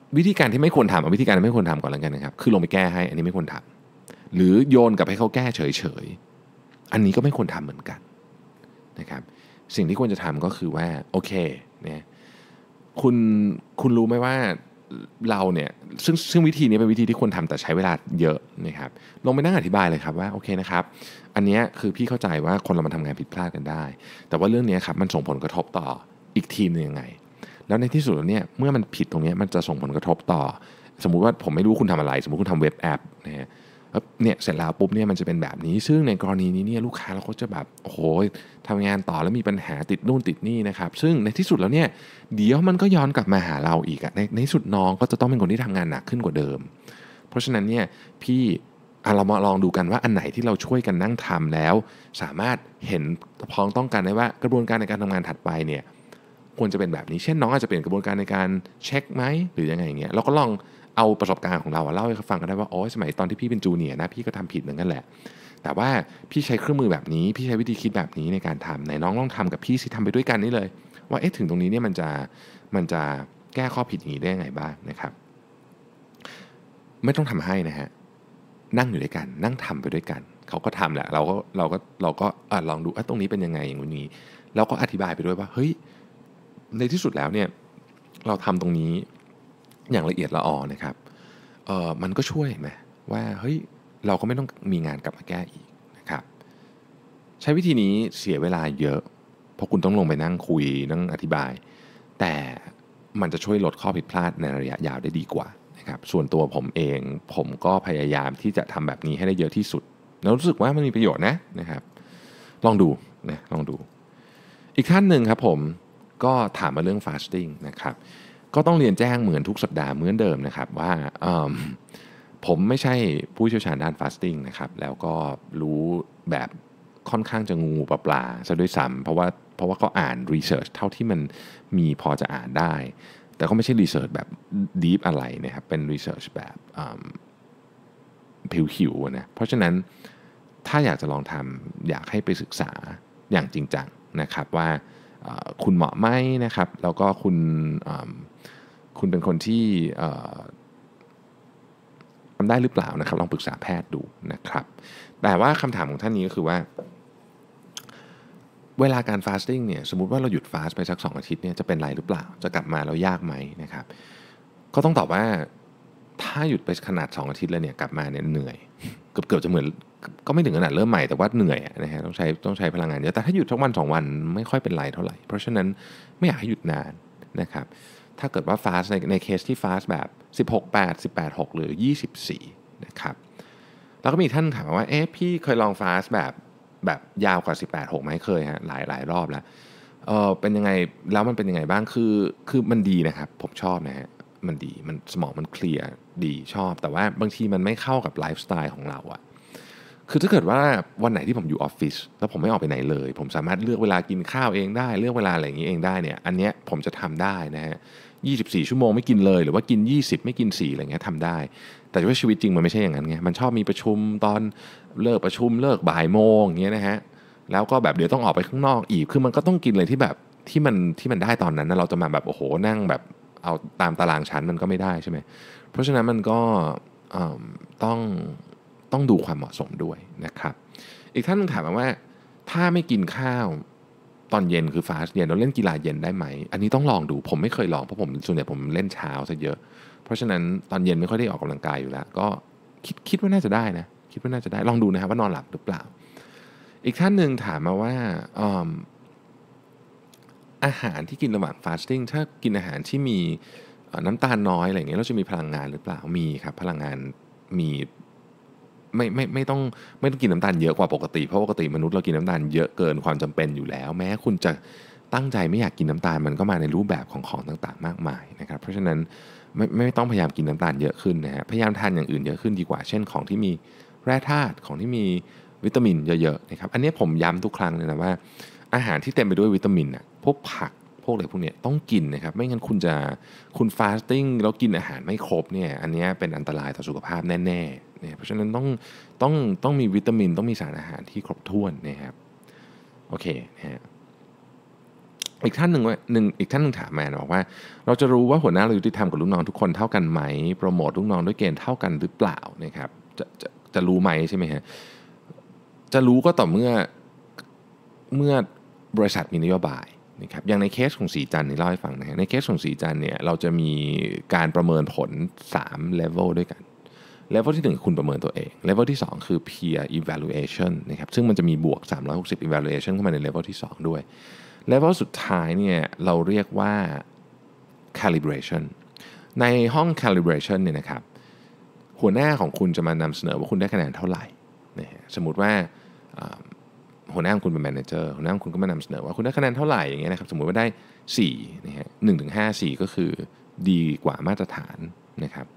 วิธีการที่ไม่ควรทำเอาวิธีการที่ไม่ควรทำก่อนแล้วกันนะครับคือลงไปแก้ให้อันนี้ไม่ควรทำหรือโยนกลับให้เขาแก้เฉยๆอันนี้ก็ไม่ควรทำเหมือนกันนะครับสิ่งที่ควรจะทำก็คือว่าโอเคเนี่ยคุณรู้ไหมว่าเราเนี่ยซึ่งวิธีนี้เป็นวิธีที่ควรทำแต่ใช้เวลาเยอะนะครับลงไปนั่งอธิบายเลยครับว่าโอเคนะครับอันนี้คือพี่เข้าใจว่าคนเรามันทำงานผิดพลาดกันได้แต่ว่าเรื่องนี้ครับมันส่งผลกระทบต่ออีกทีมนึงยังไงแล้วในที่สุดเนี่ยเมื่อมันผิดตรงนี้มันจะส่งผลกระทบต่อสมมุติว่าผมไม่รู้คุณทำอะไรสมมุติคุณทำเว็บแอปนะฮะเนี่ยเสร็จแล้วปุ๊บเนี่ยมันจะเป็นแบบนี้ซึ่งในกรณีนี้เนี่ยลูกค้าเราก็จะแบบโอ้โหทำงานต่อแล้วมีปัญหาติดนู่นติดนี่นะครับซึ่งในที่สุดแล้วเนี่ยเดี๋ยวมันก็ย้อนกลับมาหาเราอีกในที่สุดน้องก็จะต้องเป็นคนที่ทำงานหนักขึ้นกว่าเดิมเพราะฉะนั้นเนี่ยพี่เรามาลองดูกันว่าอันไหนที่เราช่วยกันนั่งทำแล้วสามารถเห็นพ้องต้องกันได้ว่ากระบวนการในการทำงานถัดไปเนี่ยควรจะเป็นแบบนี้เช่นน้องอาจจะเปลี่ยนกระบวนการในการเช็คไหมหรือยังไงอย่างเงี้ยเราก็ลองเอาประสบการณ์ของเราเล่าให้เขาฟังกันได้ว่าอ๋อสมัยตอนที่พี่เป็นจูเนียร์นะพี่ก็ทำผิดเหมือนกันแหละแต่ว่าพี่ใช้เครื่องมือแบบนี้พี่ใช้วิธีคิดแบบนี้ในการทำไหนน้องลองทำกับพี่สิทำไปด้วยกันนี่เลยว่าถึงตรงนี้เนี่ยมันจะแก้ข้อผิดอย่างนี้ได้ยังไงบ้างนะครับไม่ต้องทำให้นะฮะนั่งอยู่ด้วยกันนั่งทำไปด้วยกันเขาก็ทำแหละเราก็ลองดูตรงนี้เป็นยังไงอย่างนี้แล้วก็อธิบายไปด้วยว่าเฮ้ยในที่สุดแล้วเนี่ยเราทำตรงนี้อย่างละเอียดละออนะครับมันก็ช่วยไหมว่าเฮ้ยเราก็ไม่ต้องมีงานกลับมาแก้อีกนะครับใช้วิธีนี้เสียเวลาเยอะเพราะคุณต้องลงไปนั่งคุยนั่งอธิบายแต่มันจะช่วยลดข้อผิดพลาดในระยะยาวได้ดีกว่านะครับส่วนตัวผมเองผมก็พยายามที่จะทำแบบนี้ให้ได้เยอะที่สุดแล้วรู้สึกว่ามันมีประโยชน์นะครับลองดูอีกท่านหนึ่งครับผมก็ถามมาเรื่อง fasting นะครับก็ต้องเรียนแจ้งเหมือนทุกสัปดาห์เหมือนเดิมนะครับว่าผมไม่ใช่ผู้เชี่ยวชาญด้าน fasting นะครับแล้วก็รู้แบบค่อนข้างจะงูปลาซะด้วยซ้ำเพราะว่าก็อ่าน research เท่าที่มันมีพอจะอ่านได้แต่ก็ไม่ใช่ research แบบ deep อะไรนะครับเป็น research แบบผิวๆนะเพราะฉะนั้นถ้าอยากจะลองทำอยากให้ไปศึกษาอย่างจริงจังนะครับว่าคุณเหมาะไหมนะครับแล้วก็คุณเป็นคนที่ทำได้หรือเปล่านะครับลองปรึกษาแพทย์ดูนะครับแต่ว่าคำถามของท่านนี้ก็คือว่าเวลาการฟาสติ้งเนี่ยสมมุติว่าเราหยุดฟาสไปสัก2 อาทิตย์เนี่ยจะเป็นไรหรือเปล่าจะกลับมาแล้วยากไหมนะครับก็ต้องตอบว่าถ้าหยุดไปขนาด2 อาทิตย์แล้วเนี่ยกลับมาเนี่ยเหนื่อยเกือบจะเหมือนก็ไม่ถึงขนาดเริ่มใหม่แต่ว่าเหนื่อยนะฮะต้องใช้พลังงานเยอะแต่ถ้าหยุดสักวัน2 วันไม่ค่อยเป็นไรเท่าไหร่เพราะฉะนั้นไม่อยากให้หยุดนานนะครับถ้าเกิดว่าฟาสในเคสที่ฟาสแบบ16-8 18-6หรือ24นะครับแล้วก็มีท่านถามว่าพี่เคยลองฟาสแบบยาวกว่า18-6ไหมเคยฮะหลายรอบแล้วเป็นยังไงแล้วมันเป็นยังไงบ้างคือมันดีนะครับผมชอบนะฮะมันดีมันสมองมันเคลียร์ดีชอบแต่ว่าบางทีมันไม่เข้ากับไลฟ์สไตล์ของเราอะคือถ้าเกิดว่าวันไหนที่ผมอยู่ออฟฟิศแล้วผมไม่ออกไปไหนเลยผมสามารถเลือกเวลากินข้าวเองได้เลือกเวลาอะไรอย่างนี้เองได้เนี่ยอันเนี้ยผมจะทำได้นะฮะ24 ชั่วโมงไม่กินเลยหรือว่ากิน20ไม่กิน4อะไรเงี้ยทำได้แต่ว่าชีวิตจริงมันไม่ใช่อย่างนั้นไงมันชอบมีประชุมตอนเลิกประชุมเลิกบ่ายโมงอย่างเงี้ยนะฮะแล้วก็แบบเดี๋ยวต้องออกไปข้างนอกอีกคือมันก็ต้องกินเลยที่แบบที่มันได้ตอนนั้นนะเราจะมาแบบโอ้โหนั่งแบบเอาตามตารางชั้นมันก็ไม่ได้ใช่ไหมเพราะฉะนั้นมันก็ต้องดูความเหมาะสมด้วยนะครับอีกท่านนึงถามมาว่าถ้าไม่กินข้าวตอนเย็นคือฟาสต์เย็นเราเล่นกีฬาเย็นได้ไหมอันนี้ต้องลองดูผมไม่เคยลองเพราะผมส่วนใหญ่ผมเล่นเช้าซะเยอะเพราะฉะนั้นตอนเย็นไม่ค่อยได้ออกกำลังกายอยู่แล้วก็คิดว่าน่าจะได้นะคิดว่าน่าจะได้ลองดูนะครับว่านอนหลับหรือเปล่าอีกท่านหนึ่งถามมาว่าอาหารที่กินระหว่างฟาสติ้งถ้ากินอาหารที่มีน้ำตาลน้อยอะไรอย่างเงี้ยเราจะมีพลังงานหรือเปล่ามีครับพลังงานมีไม่ต้องกินน้ำตาลเยอะกว่าปกติเพราะปกติมนุษย์เรากินน้ำตาลเยอะเกินความจำเป็นอยู่แล้วแม้คุณจะตั้งใจไม่อยากกินน้ำตาลมันก็มาในรูปแบบของต่างๆมากมายนะครับเพราะฉะนั้นไม่ต้องพยายามกินน้ำตาลเยอะขึ้นนะฮะพยายามทานอย่างอื่นเยอะขึ้นดีกว่าเช่นของที่มีแร่ธาตุของที่มีวิตามินเยอะๆนะครับอันนี้ผมย้ำทุกครั้งเลยนะว่าอาหารที่เต็มไปด้วยวิตามินพวกผักพวกอะไรพวกนี้ต้องกินนะครับไม่งั้นคุณฟาสติ้งแล้วกินอาหารไม่ครบเนี่ยอันนี้เป็นอันตรายต่อสุขภาพแน่ๆเนี่ยเพราะฉะนั้นต้องมีวิตามินต้องมีสารอาหารที่ครบถ้วนนะครับโอเคนะฮะอีกท่านหนึ่งถามมาบอกว่าเราจะรู้ว่าหัวหน้าเรายุติธรรมกับลูกน้องทุกคนเท่ากันไหมโปรโมทลูกน้องด้วยเกณฑ์เท่ากันหรือเปล่านะครับจะรู้ไหมใช่ไหมฮะจะรู้ก็ต่อเมื่อบริษัทมีนโยบายนะครับอย่างในเคสของสีจันทร์นี่เล่าให้ฟังนะฮะในเคสของสีจันทร์เนี่ยเราจะมีการประเมินผล3 level ด้วยกัน level ที่1คุณประเมินตัวเอง level ที่2คือ peer evaluation นะครับซึ่งมันจะมีบวก360 evaluation เข้ามาใน level ที่2ด้วย level สุดท้ายเนี่ยเราเรียกว่า calibration ในห้อง calibration เนี่ยนะครับหัวหน้าของคุณจะมานำเสนอว่าคุณได้คะแนนเท่าไหร่นะฮะสมมุติว่าหัวหน้าของคุณเป็นแมเนเจอร์หัวหน้าของคุณก็มานำเสนอว่าคุณได้คะแนนเท่าไหร่อย่างเงี้ยนะครับสมมุติว่าได้4นะฮะ1 ถึง 5 4ก็คือดีกว่ามาตรฐานนะครับ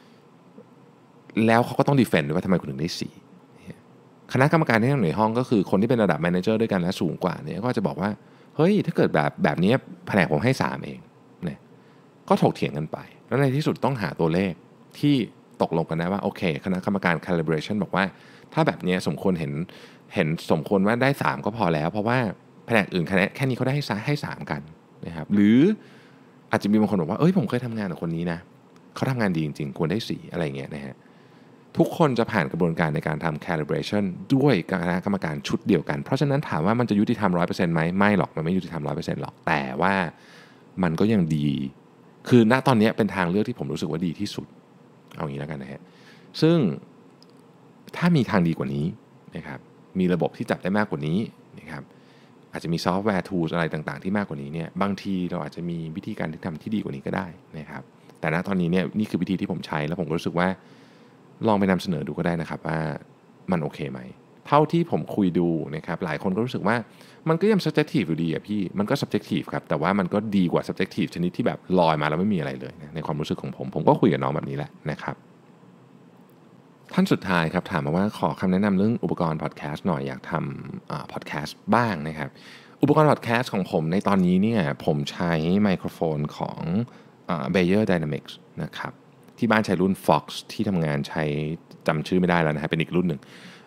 แล้วเขาก็ต้องดีเฟนด์ด้วยว่าทำไมคุณถึงได้4คณะกรรมการที่อยู่ในห้องก็คือคนที่เป็นระดับแมเนเจอร์ด้วยกันและสูงกว่าเนี่ยก็จะบอกว่าเฮ้ยถ้าเกิดแบบนี้แผนกผมให้3เองเนี่ยก็ถกเถียงกันไปแล้วในที่สุดต้องหาตัวเลขที่ตกลงกันได้ว่าโอเคคณะกรรมการ calibration บอกว่าถ้าแบบนี้สมควรเห็นสมควรว่าได้3ก็พอแล้วเพราะว่าแผนกอื่นแค่นี้เขาได้ให้3กันนะครับหรืออาจจะมีบางคนบอกว่าเอ้ยผมเคยทำงานกับคนนี้นะเขาทำงานดีจริงๆควรได้4อะไรเงี้ยนะฮะทุกคนจะผ่านกระบวนการในการทำ calibration ด้วยคณะกรรมการชุดเดียวกันเพราะฉะนั้นถามว่ามันจะยุติธรรม 100% ไหมไม่หรอกมันไม่ยุติธรรม 100% หรอกแต่ว่ามันก็ยังดีคือณตอนนี้เป็นทางเลือกที่ผมรู้สึกว่าดีที่สุดเอางี้แล้วกันนะฮะซึ่งถ้ามีทางดีกว่านี้นะครับมีระบบที่จับได้มากกว่านี้นะครับอาจจะมีซอฟต์แวร์ tools อะไรต่างๆที่มากกว่านี้เนี่ยบางทีเราอาจจะมีวิธีการที่ทำที่ดีกว่านี้ก็ได้นะครับแต่ณตอนนี้เนี่ยนี่คือวิธีที่ผมใช้แล้วผมก็รู้สึกว่าลองไปนำเสนอดูก็ได้นะครับว่ามันโอเคไหมเท่าที่ผมคุยดูนะครับหลายคนก็รู้สึกว่ามันก็ยัง subjective อยู่ดีอะพี่มันก็ subjective ครับแต่ว่ามันก็ดีกว่า subjective ชนิดที่แบบลอยมาแล้วไม่มีอะไรเลยนะในความรู้สึกของผมก็คุยกับน้องแบบนี้แหละนะครับท่านสุดท้ายครับถามมาว่าขอคำแนะนำเรื่องอุปกรณ์พอดแคสต์หน่อยอยากทำพอดแคสต์บ้างนะครับอุปกรณ์พอดแคสต์ของผมในตอนนี้เนี่ยผมใช้ไมโครโฟนของBeyer Dynamics นะครับที่บ้านใช้รุ่น Fox ที่ทำงานใช้จำชื่อไม่ได้แล้วนะฮะเป็นอีกรุ่นหนึ่ง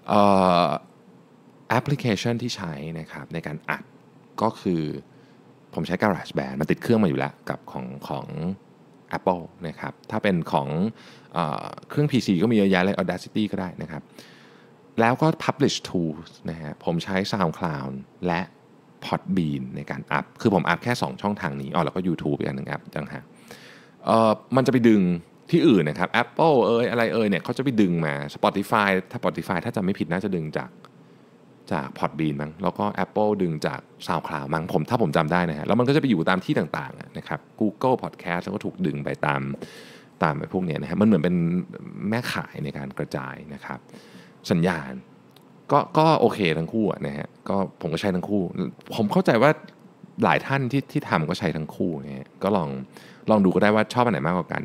แอปพลิเคชันที่ใช้นะครับในการอัดก็คือผมใช้ GarageBand มันติดเครื่องมาอยู่แล้วกับของ Apple นะครับถ้าเป็นของเครื่อง PC ก็มีเยอะแยะเลย Audacity ก็ได้นะครับแล้วก็ Publish Tools นะฮะผมใช้ SoundCloud และ Podbean ในการอัพคือผมอัพแค่2ช่องทางนี้แล้วก็ YouTube อีกอันหนึ่งอัพต่างหากมันจะไปดึงที่อื่นนะครับ Apple อะไรเนี่ยเขาจะไปดึงมา Spotify ถ้า Spotify ถ้าจำไม่ผิดน่าจะดึงจาก Podbean มั้งแล้วก็ Apple ดึงจาก SoundCloud มั้งถ้าผมจำได้นะฮะแล้วมันก็จะไปอยู่ตามที่ต่างๆนะครับ Google Podcast แล้วก็ถูกดึงไปตามไอ้พวกนี้นะฮะมันเหมือนเป็นแม่ขายในการกระจายนะครับสัญญาณก็โอเคทั้งคู่นะฮะก็ผมก็ใช้ทั้งคู่ผมเข้าใจว่าหลายท่านที่ทำก็ใช้ทั้งคู่นะฮะก็ลองดูก็ได้ว่าชอบอันไหนมากกว่ากัน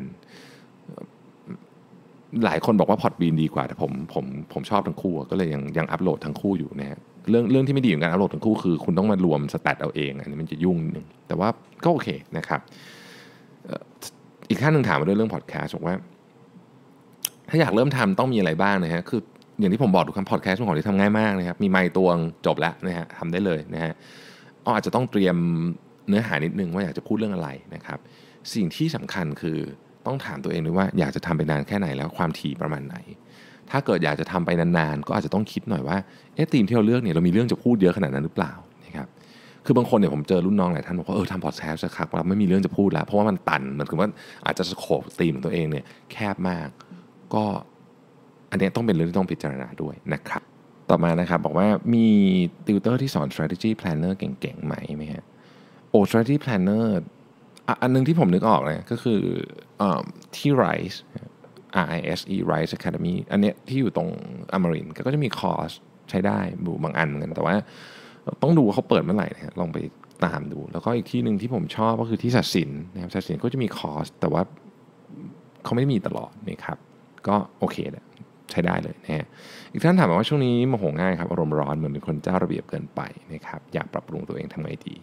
หลายคนบอกว่า Podbean ดีกว่าแต่ผมชอบทั้งคู่ก็เลยยังอัปโหลดทั้งคู่อยู่นะฮะเรื่องที่ไม่ดีของการอัปโหลดทั้งคู่คือคุณต้องมารวมสแตทเอาเองอันนี้มันจะยุ่งนึงแต่ว่าก็โอเคนะครับอีกท่านหนึ่งถามมาด้วยเรื่องพอดแคสต์บอกว่าถ้าอยากเริ่มทำต้องมีอะไรบ้างนะฮะคืออย่างที่ผมบอกทุกคำพอดแคสต์เป็นของที่ทำง่ายมากนะครับมีไมค์ตวงจบแล้วนะฮะทำได้เลยนะฮะอาจจะต้องเตรียมเนื้อหานิดนึงว่าอยากจะพูดเรื่องอะไรนะครับสิ่งที่สำคัญคือต้องถามตัวเองด้วยว่าอยากจะทำไปนานแค่ไหนแล้วความถี่ประมาณไหนถ้าเกิดอยากจะทำไปนานๆก็อาจจะต้องคิดหน่อยว่าธีมที่เราเลือกเนี่ยเรามีเรื่องจะพูดเยอะขนาดนั้นหรือเปล่านะครับคือบางคนเนี่ยผมเจอรุ่นน้องหลายท่านบอกว่าทำพอดแคสต์สักพักแล้วไม่มีเรื่องจะพูดแล้วเพราะว่ามันตันมันคือว่าอาจจะสโคปธีมของตัวเองเนี่ยแคบมากก็อันนี้ต้องเป็นเรื่องที่ต้องพิจารณาด้วยนะครับต่อมานะครับบอกว่ามีติวเตอร์ที่สอน strategy planner เก่งๆไหมฮะstrategy planner อันนึงที่ผมนึกออกเลยก็คือที่ RISE RISE Academy อันเนี้ยที่อยู่ตรงอมรินทร์ก็จะมีคอร์สใช้ได้ดูบางอันเหมือนกันแต่ว่าต้องดูว่าเขาเปิดเมื่อไหร่นะลองไปตามดูแล้วก็อีกที่หนึ่งที่ผมชอบก็คือที่ศาสินนะครับศาสินก็จะมีคอร์สแต่ว่าเขาไม่ได้มีตลอดนะครับก็โอเคแหละใช้ได้เลยนะฮะอีกท่านถามว่าช่วงนี้โมโหง่ายครับอารมณ์ร้อนเหมือนเป็นคนเจ้าระเบียบเกินไปนะครับอยากปรับปรุงตัวเองทำไงดี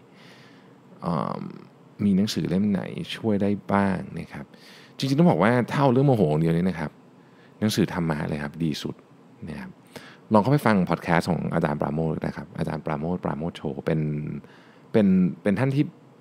มีหนังสือเล่มไหนช่วยได้บ้างนะครับจริงๆต้องบอกว่าเท่าเรื่องโมโหเดียวนี้นะครับหนังสือธรรมะเลยครับดีสุดนะครับลองเข้าไปฟังพอดแคสต์ของอาจารย์ปราโมชนะครับอาจารย์ปราโมชโชว์เป็นท่านที่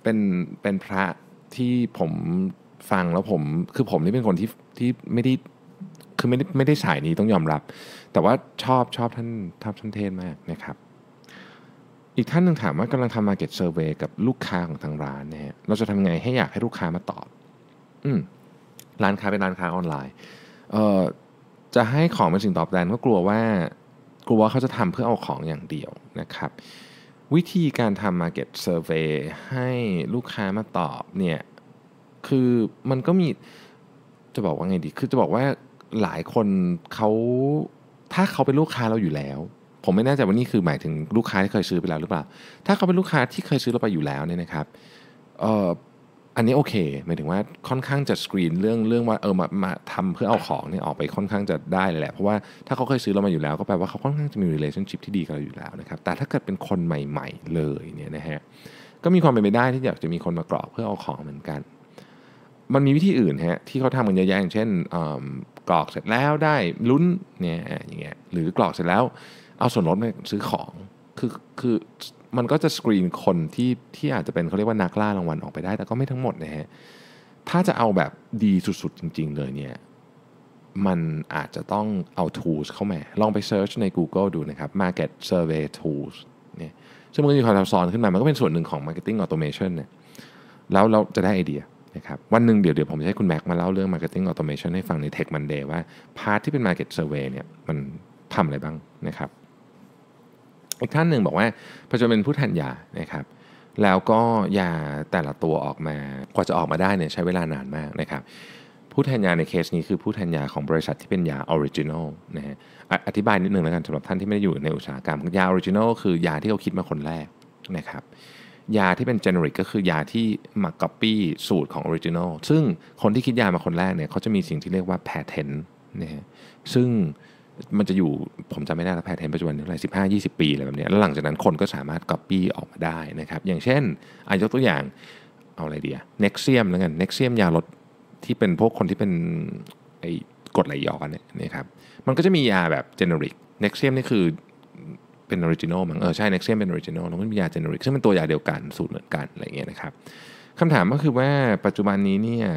เป็นพระที่ผมฟังแล้วคือผมนี่เป็นคนที่ไม่ได้คือไม่ได้สายนี้ต้องยอมรับแต่ว่าชอบท่านเทศมากนะครับอีกท่านหนึ่งถามว่ากำลังทำ market survey กับลูกค้าของทางร้านนะฮะเราจะทำไงให้อยากให้ลูกค้ามาตอบร้านค้าเป็นร้านค้าออนไลน์จะให้ของเป็นสิ่งตอบแทนก็กลัวว่าเขาจะทำเพื่อเอาของอย่างเดียวนะครับวิธีการทำ market survey ให้ลูกค้ามาตอบเนี่ยคือมันก็มีจะบอกว่าไงดีคือจะบอกว่าหลายคนถ้าเขาเป็นลูกค้าเราอยู่แล้วผมไม่แน่ใจว่านี่คือหมายถึงลูกค้าที่เคยซื้อไปแล้วหรือเปล่าถ้าเขาเป็นลูกค้าที่เคยซื้อเราไปอยู่แล้วเนี่ยนะครับอันนี้โอเคหมายถึงว่าค่อนข้างจะสกรีนเรื่องว่ามาทำเพื่อเอาของเนี่ยออกไปค่อนข้างจะได้เลยแหละเพราะว่าถ้าเขาเคยซื้อเรามาอยู่แล้วก็แปลว่าเขาค่อนข้างจะมี relationship ที่ดีกับเราอยู่แล้วนะครับแต่ถ้าเกิดเป็นคนใหม่ๆเลยเนี่ยนะฮะก็มีความเป็นไปได้ที่อยากจะมีคนมากรอกเพื่อเอาของเหมือนกันมันมีวิธีอื่นฮะที่เขาทำกันเยอะแยะอย่างเช่นกรอกเสร็จแล้วได้ลุ้นเนี่ยอย่างเงี้ยหรือกรอกเสร็จแล้วเอาส่วนลดมาซื้อของคือมันก็จะสกรีนคนที่อาจจะเป็นเขาเรียกว่านักล่ารางวัลออกไปได้แต่ก็ไม่ทั้งหมดนะฮะถ้าจะเอาแบบดีสุดๆจริงๆเลยเนี่ยมันอาจจะต้องเอา tools เข้ามาลองไปเซิร์ชใน Google ดูนะครับ Market Survey Tools เนี่ยซึ่งมันก็มีความซับซ้อนขึ้นมามันก็เป็นส่วนหนึ่งของ Marketing Automation เนี่ยแล้วเราจะได้ไอเดียนะครับวันหนึ่งเดี๋ยวผมจะให้คุณแม็กมาเล่าเรื่อง Marketing Automation ให้ฟังใน Tech Monday ว่าพาร์ทที่เป็น Market Survey เนี่ยมันทำอะไรบ้างนะครับอีกท่านหนึ่งบอกว่าปัจจุบันเป็นผู้แทนยานะครับแล้วก็ยาแต่ละตัวออกมากว่าจะออกมาได้เนี่ยใช้เวลานานมากนะครับผู้แทนยาในเคสนี้คือผู้แทนยาของบริษัทที่เป็นยาออริจินอลนะฮะอธิบายนิดนึงแล้วกันสำหรับท่านที่ไม่ได้อยู่ในอุตสาหกรรมยาออริจินอลคือยาที่เขาคิดมาคนแรกนะครับยาที่เป็นเจเนริกก็คือยาที่มาก๊อปปี้สูตรของออริจินอลซึ่งคนที่คิดยามาคนแรกเนี่ยเขาจะมีสิ่งที่เรียกว่าแพทเทนต์นะฮะซึ่งมันจะอยู่ผมจำไม่ได้แล้วแพทเทนต์ปัจจุบันเท่าไหร่15-20 ปีอะไรแบบนี้แล้วหลังจากนั้นคนก็สามารถก๊อปปี้ออกมาได้นะครับอย่างเช่นยกตัวอย่างเอาอะไรดีเน็กเซียมแล้วกันเน็กเซียมยาลดที่เป็นพวกคนที่เป็นไอ้กรดไหลย้อนเนี่ยนะครับมันก็จะมียาแบบเจเนริกเน็กเซียมนี่คือเป็นออริจินอลมั้งใช่เน็กเซียมเป็นออริจินอลแล้วก็มียาเจเนริกซึ่งเป็นตัวยาเดียวกันสูตรเหมือนกันอะไรอย่างเงี้ยนะครับคำถามก็คือว่าปัจจุบันนี้เนี่ย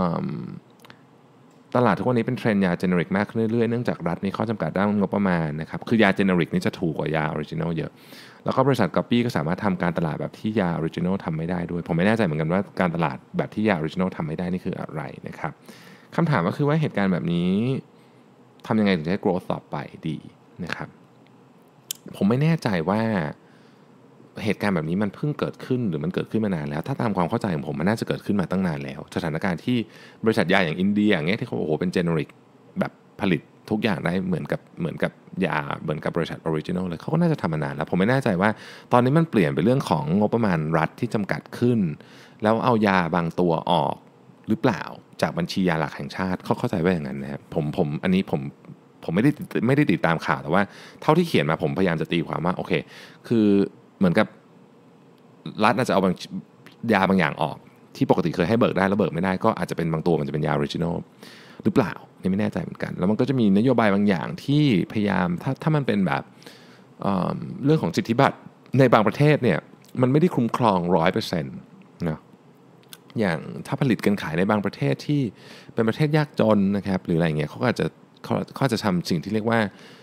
ตลาดทุกวันนี้เป็นเทรนด์ยาเจเนริกมากขึ้นเรื่อยๆเนื่องจากรัฐมีข้อจำกัดด้านงบประมาณนะครับคือยาเจเนริกนี่จะถูกกว่ายาออริจินอลเยอะแล้วก็บริษัทก๊อปปี้ก็สามารถทำการตลาดแบบที่ยาออริจินอลทำไม่ได้ด้วยผมไม่แน่ใจเหมือนกันว่าการตลาดแบบที่ยาออริจินอลทำไม่ได้นี่คืออะไรนะครับคำถามก็คือว่าเหตุการณ์แบบนี้ทำยังไงถึงจะให้ growth ต่อไปดีนะครับผมไม่แน่ใจว่าเหตุการณ์แบบนี้มันเพิ่งเกิดขึ้นหรือมันเกิดขึ้นมานานแล้วถ้าตามความเข้าใจของผมมันน่าจะเกิดขึ้นมาตั้งนานแล้วสถานการณ์ที่บริษัทยาอย่างอินเดียอย่างเงี้ยที่เขาเป็นเจเนริกแบบผลิตทุกอย่างได้เหมือนกับยาเหมือนกับบริษัทออริจินอลเลยเขาก็น่าจะทำมานานแล้วผมไม่แน่ใจว่าตอนนี้มันเปลี่ยนไปเรื่องของงบประมาณรัฐที่จำกัดขึ้นแล้วเอายาบางตัวออกหรือเปล่าจากบัญชียาหลักแห่งชาติเข้าใจว่าอย่างนั้นนะครับอันนี้ผมไม่ได้ติดตามข่าวแต่ว่าเท่าที่เขียนมาผมพยายามจะตีความว่าโอเคคือเหมือนกับรัฐอาจจะเอายาบางอย่างออกที่ปกติเคยให้เบิกได้แล้วเบิกไม่ได้ก็อาจจะเป็นบางตัวมันจะเป็นยาออริจินอลหรือเปล่านี่ไม่แน่ใจเหมือนกันแล้วมันก็จะมีนโยบายบางอย่างที่พยายามถ้ามันเป็นแบบเรื่องของสิทธิบัตรในบางประเทศเนี่ยมันไม่ได้คุ้มครอง 100% นะอย่างถ้าผลิตกันขายในบางประเทศที่เป็นประเทศยากจนนะครับหรืออะไรเงี้ยเขาก็อาจจะทำสิ่งที่เรียกว่า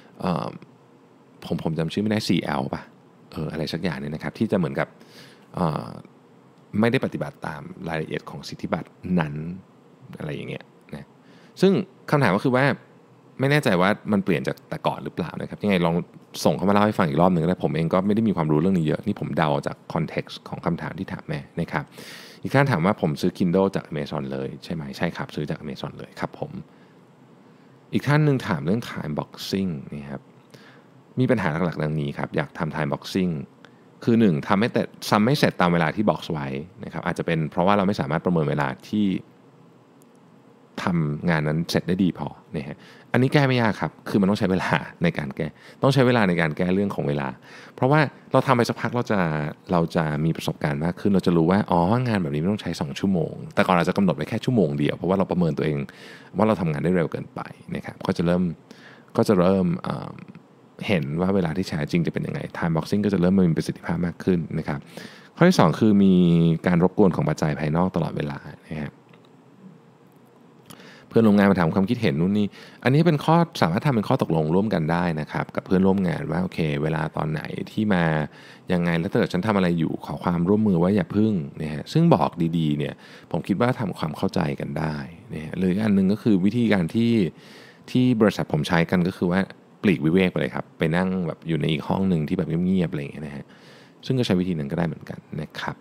ผมจำชื่อไม่ได้ 4L ป่ะอะไรสักอย่างเนี่ยนะครับที่จะเหมือนกับไม่ได้ปฏิบัติตามรายละเอียดของสิทธิบัตรนั้นอะไรอย่างเงี้ยนะซึ่งคำถามก็คือว่าไม่แน่ใจว่ามันเปลี่ยนจากแต่ก่อนหรือเปล่านะครับยังไงลองส่งเข้ามาเล่าให้ฟังอีกรอบหนึ่งก็ได้ผมเองก็ไม่ได้มีความรู้เรื่องนี้เยอะนี่ผมเดาจากคอนเท็กซ์ของคำถามที่ถามแม่นะครับอีกท่านถามว่าผมซื้อ Kindle จาก Amazon เลยใช่ไหมใช่ครับซื้อจาก Amazon เลยครับผมอีกท่านนึงถามเรื่อง time boxing นี่ครับมีปัญหาหลักๆดังนี้ครับอยากทำ time boxing คือ1ทำไม่เสร็จตามเวลาที่บ็อกซ์ไว้นะครับอาจจะเป็นเพราะว่าเราไม่สามารถประเมินเวลาที่ทำงานนั้นเสร็จได้ดีพอนะฮะอันนี้แก้ไม่ยากครับคือมันต้องใช้เวลาในการแก้ต้องใช้เวลาในการแก้เรื่องของเวลาเพราะว่าเราทำไปสักพักเราจะมีประสบการณ์มากขึ้นเราจะรู้ว่างานแบบนี้ไม่ต้องใช้2ชั่วโมงแต่ก่อนเราจะกำหนดไว้แค่ชั่วโมงเดียวเพราะว่าเราประเมินตัวเองว่าเราทำงานได้เร็วเกินไปนะครับก็จะเริ่มเห็นว่าเวลาที่ใช้จริงจะเป็นยังไง Time Boxing ก็จะเริ่มมีประสิทธิภาพมากขึ้นนะครับข้อที่2คือมีการรบกวนของปัจจัยภายนอกตลอดเวลานะครับเพื่อนร่วมงานมาถามความคิดเห็นนู่นนี่อันนี้เป็นข้อสามารถทำเป็นข้อตกลงร่วมกันได้นะครับกับเพื่อนร่วมงานว่าโอเคเวลาตอนไหนที่มายังไงแล้วถ้าเกิดฉันทำอะไรอยู่ขอความร่วมมือว่าอย่าพึ่งนะฮะซึ่งบอกดีๆเนี่ยผมคิดว่าทำความเข้าใจกันได้นะหรืออันนึงก็คือวิธีการที่บริษัทผมใช้กันก็คือว่าปลีกวิเวกไปเลยครับไปนั่งแบบอยู่ในอีกห้องนึงที่แบบเงียบๆอะไรอย่างเงี้ยนะฮะซึ่งก็ใช้วิธีนั้นก็ได้เหมือนกันนะครับ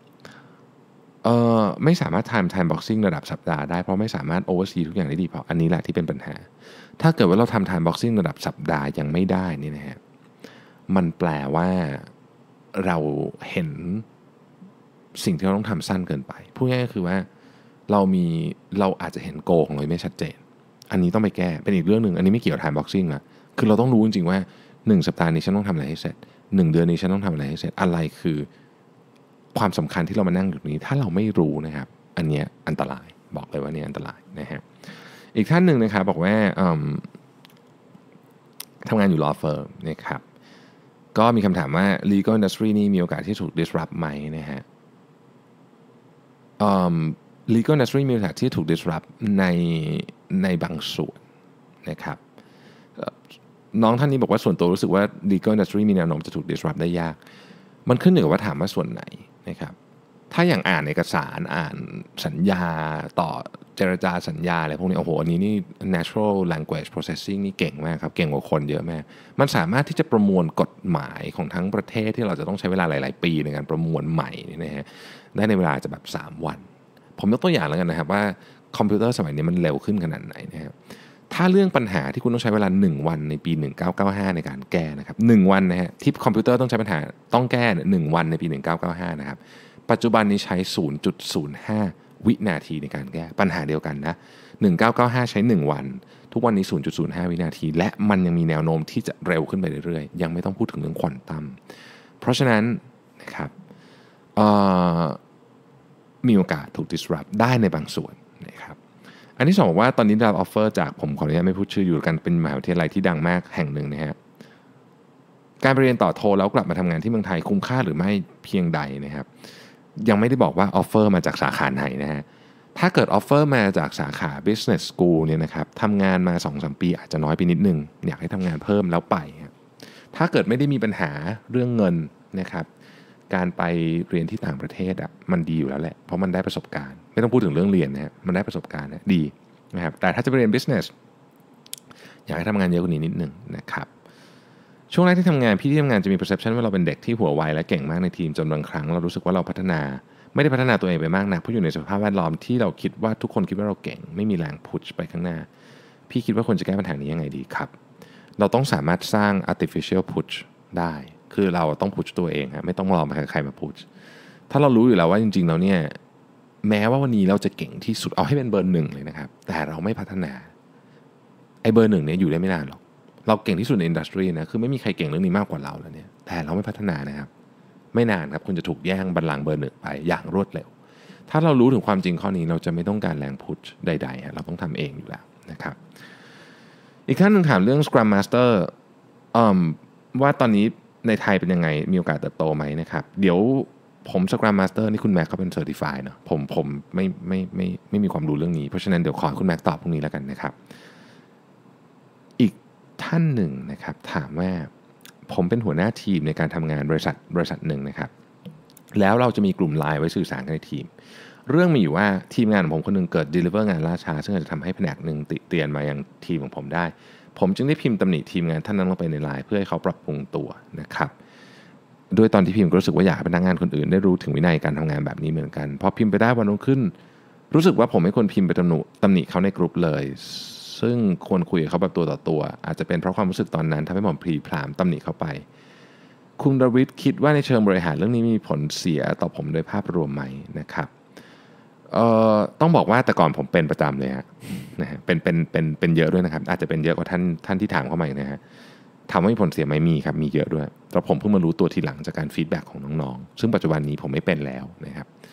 ไม่สามารถ time boxing ระดับสัปดาห์ได้เพราะไม่สามารถ oversee ทุกอย่างได้ดีพออันนี้แหละที่เป็นปัญหาถ้าเกิดว่าเราทำ time boxing ระดับสัปดาห์ยังไม่ได้นี่นะฮะมันแปลว่าเราเห็นสิ่งที่เราต้องทำสั้นเกินไปพูดง่ายๆก็คือว่าเราอาจจะเห็นโกของเราไม่ชัดเจนอันนี้ต้องไปแก้เป็นอีกเรื่องนึงอันนี้ไม่เกี่ยวกับ time boxing ละคือเราต้องรู้จริงๆว่า1สัปดาห์นี้ฉันต้องทำอะไรให้เสร็จ1เดือนนี้ฉันต้องทำอะไรให้เสร็จอะไรคือความสำคัญที่เรามานั่งอยู่นี้ถ้าเราไม่รู้นะครับอันนี้อันตรายบอกเลยว่านี่อันตรายนะฮะอีกท่านหนึ่งนะครับบอกว่าทำงานอยู่ law firm นะครับก็มีคำถามว่า legal industry นี่มีโอกาสที่ถูก disrupt ไหมนะฮะlegal industry มีโอกาสที่ถูก disrupt ในบางส่วนนะครับน้องท่านนี้บอกว่าส่วนตัวรู้สึกว่า legal industry มีแนวโน้มจะถูก disrupt ได้ยากมันขึ้นอยู่กับว่าถามว่าส่วนไหนนะครับถ้าอย่างอ่านเอกสารอ่านสัญญาต่อเจรจาสัญญาอะไรพวกนี้โอ้โหอันนี้นี่ natural language processing นี่เก่งมากครับเก่งกว่าคนเยอะมากมันสามารถที่จะประมวลกฎหมายของทั้งประเทศที่เราจะต้องใช้เวลาหลายๆปีในการประมวลใหม่นี่นะฮะได้ในเวลาจะแบบ3วันผมยกตัวอย่างแล้วกันนะครับว่าคอมพิวเตอร์สมัยนี้มันเร็วขึ้นขนาดไหนนะครับถ้าเรื่องปัญหาที่คุณต้องใช้เวลา1วันในปี1995ในการแก้นะครับ1วันนะฮะที่คอมพิวเตอร์ต้องใช้ปัญหาต้องแก้1วันในปี1995นะครับปัจจุบันนี้ใช้ 0.05 วินาทีในการแก้ปัญหาเดียวกันนะ1995ใช้1วันทุกวันนี้ 0.05 วินาทีและมันยังมีแนวโน้มที่จะเร็วขึ้นไปเรื่อยๆยังไม่ต้องพูดถึงเรื่องควอนตัมเพราะฉะนั้นนะครับมีโอกาสถูก disrupt ได้ในบางส่วนนะครับอันที่2บอกว่าตอนนี้ได้รับออฟเฟอร์จากผมขออนุญาตไม่พูดชื่ออยู่กันเป็นมหาวิทยาลัยที่ดังมากแห่งหนึ่งนะฮะการไปเรียนต่อโทแล้วกลับมาทำงานที่เมืองไทยคุ้มค่าหรือไม่เพียงใดนะครับยังไม่ได้บอกว่าออฟเฟอร์มาจากสาขาไหนนะฮะถ้าเกิดออฟเฟอร์มาจากสาขา Business School เนี่ยนะครับทำงานมา 2-3 ปีอาจจะน้อยไปนิดนึงอยากให้ทำงานเพิ่มแล้วไปถ้าเกิดไม่ได้มีปัญหาเรื่องเงินนะครับการไปเรียนที่ต่างประเทศมันดีอยู่แล้วแหละเพราะมันได้ประสบการณ์ไม่ต้องพูดถึงเรื่องเรียนนะฮะมันได้ประสบการณ์ดีนะครับแต่ถ้าจะไปเรียน business อยากให้ทำงานเยอะกว่านี้นิดนึงนะครับช่วงแรกที่ทำงานพี่ที่ทำงานจะมี perception ว่าเราเป็นเด็กที่หัวไวและเก่งมากในทีมจนบางครั้งเรารู้สึกว่าเราไม่ได้พัฒนาตัวเองไปมากนักเพราะอยู่ในสภาพแวดล้อมที่เราคิดว่าทุกคนคิดว่าเราเก่งไม่มีแรงพุชไปข้างหน้าพี่คิดว่าควรจะแก้ปัญหานี้ยังไงดีครับเราต้องสามารถสร้าง artificial push ได้คือเราต้องพุชตัวเองฮะไม่ต้องรอใครมาพุชถ้าเรารู้อยู่แล้วว่าจริงๆแล้วเนี่ยแม้ว่าวันนี้เราจะเก่งที่สุดเอาให้เป็นเบอร์1เลยนะครับแต่เราไม่พัฒนาไอ้เบอร์1เนี่ยอยู่ได้ไม่นานหรอกเราเก่งที่สุดในอินดัสทรีนะคือไม่มีใครเก่งเรื่องนี้มากกว่าเราแล้วเนี่ยแต่เราไม่พัฒนานะครับไม่นานครับคุณจะถูกแย่งบัลลังก์เบอร์1ไปอย่างรวดเร็วถ้าเรารู้ถึงความจริงข้อนี้เราจะไม่ต้องการแรงพุชใดๆเราต้องทำเองอยู่แล้วนะครับอีกท่านนึงถามเรื่อง Scrum Master ว่าตอนนี้ในไทยเป็นยังไงมีโอกาสเติบโตไหมนะครับเดี๋ยวผม Scrum Master นี่คุณแม็กเขาเป็น Certified เนาะผมไม่มีความรู้เรื่องนี้เพราะฉะนั้นเดี๋ยวขอคุณแม็กตอบพรุ่งนี้แล้วกันนะครับอีกท่านหนึ่งนะครับถามว่าผมเป็นหัวหน้าทีมในการทำงานบริษัทหนึ่งนะครับแล้วเราจะมีกลุ่ม LINE ไว้สื่อสารกันในทีมเรื่องมีอยู่ว่าทีมงานของผมคนนึงเกิด deliver งานล่าช้าซึ่งอาจจะทำให้แผนกนึงติเตียนมายังทีมของผมได้ผมจึงได้พิมพ์ตำหนิทีมงานท่านนั้นลงไปใน LINE เพื่อให้เขาปรับปรุงตัวนะครับด้วยตอนที่พิมพ์ก็รู้สึกว่าอยากให้พนักงานคนอื่นได้รู้ถึงวินัยการทำงานแบบนี้เหมือนกันพอพิมพ์ไปได้วันรุ่งขึ้นรู้สึกว่าผมไม่ควรพิมพ์ไปตำหนิเขาในกลุ่มเลยซึ่งควรคุยกับเขาแบบตัวต่อตัวอาจจะเป็นเพราะความรู้สึกตอนนั้นทำให้ผมพลีพรามตำหนิเขาไปคุณดวิดคิดว่าในเชิงบริหารเรื่องนี้มีผลเสียต่อผมโดยภาพรวมไหมนะครับต้องบอกว่าแต่ก่อนผมเป็นประจำเลยฮะนะฮะเป็นเยอะด้วยนะครับอาจจะเป็นเยอะกว่าท่านที่ถามเข้ามาอีกนะฮะถามว่ามีผลเสียไหมมีครับมีเยอะด้วยแต่ผมเพิ่งมารู้ตัวทีหลังจากการฟีดแบ็กของน้องๆซึ่งปัจจุบันนี้ผมไม่เป็นแล้วนะครับ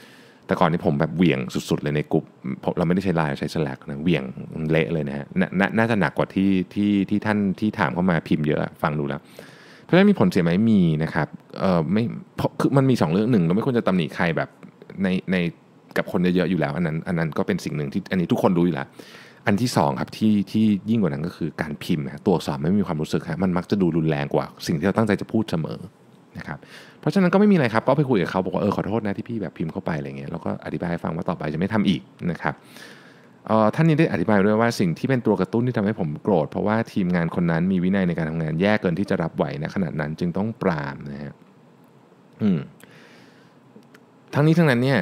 แต่ก่อนนี้ผมแบบเหวี่ยงสุดๆเลยในกลุ่มเราไม่ได้ใช้ LINE ใช้ Slack นะเหวี่ยงเละเลยนะฮะน่าจะหนักกว่าที่ท่านที่ถามเข้ามาพิมพ์เยอะฟังดูแล้วเพราะฉะนั้นมีผลเสียไหมมีนะครับไม่คือมันมี2เรื่องหนึ่งเราไม่ควรจะตำหนิใครแบบในกับคนเยอะๆอยู่แล้วอันนั้นก็เป็นสิ่งหนึ่งที่อันนี้ทุกคนรู้อยู่แล้วอันที่2ครับที่ยิ่งกว่านั้นก็คือการพิมพ์ตัวอักษรไม่มีความรู้สึกฮะมันมักจะดูรุนแรงกว่าสิ่งที่เราตั้งใจจะพูดเสมอนะครับเพราะฉะนั้นก็ไม่มีอะไรครับก็ไปคุยกับเขาบอกว่าขอโทษนะที่พี่แบบพิมพ์เข้าไปอะไรเงี้ยแล้วก็อธิบายให้ฟังว่าต่อไปจะไม่ทำอีกนะครับท่านนี้ได้อธิบายด้วยว่าสิ่งที่เป็นตัวกระตุ้นที่ทำให้ผมโกรธเพราะว่าทีมงานคนนั้นมีวินัยในการทำงานแย่เกินที่จะรับไหวนะขนาดนั้นจึงต้องปรามนะฮะทั้งนี้ทั้งนั้นเนี่ย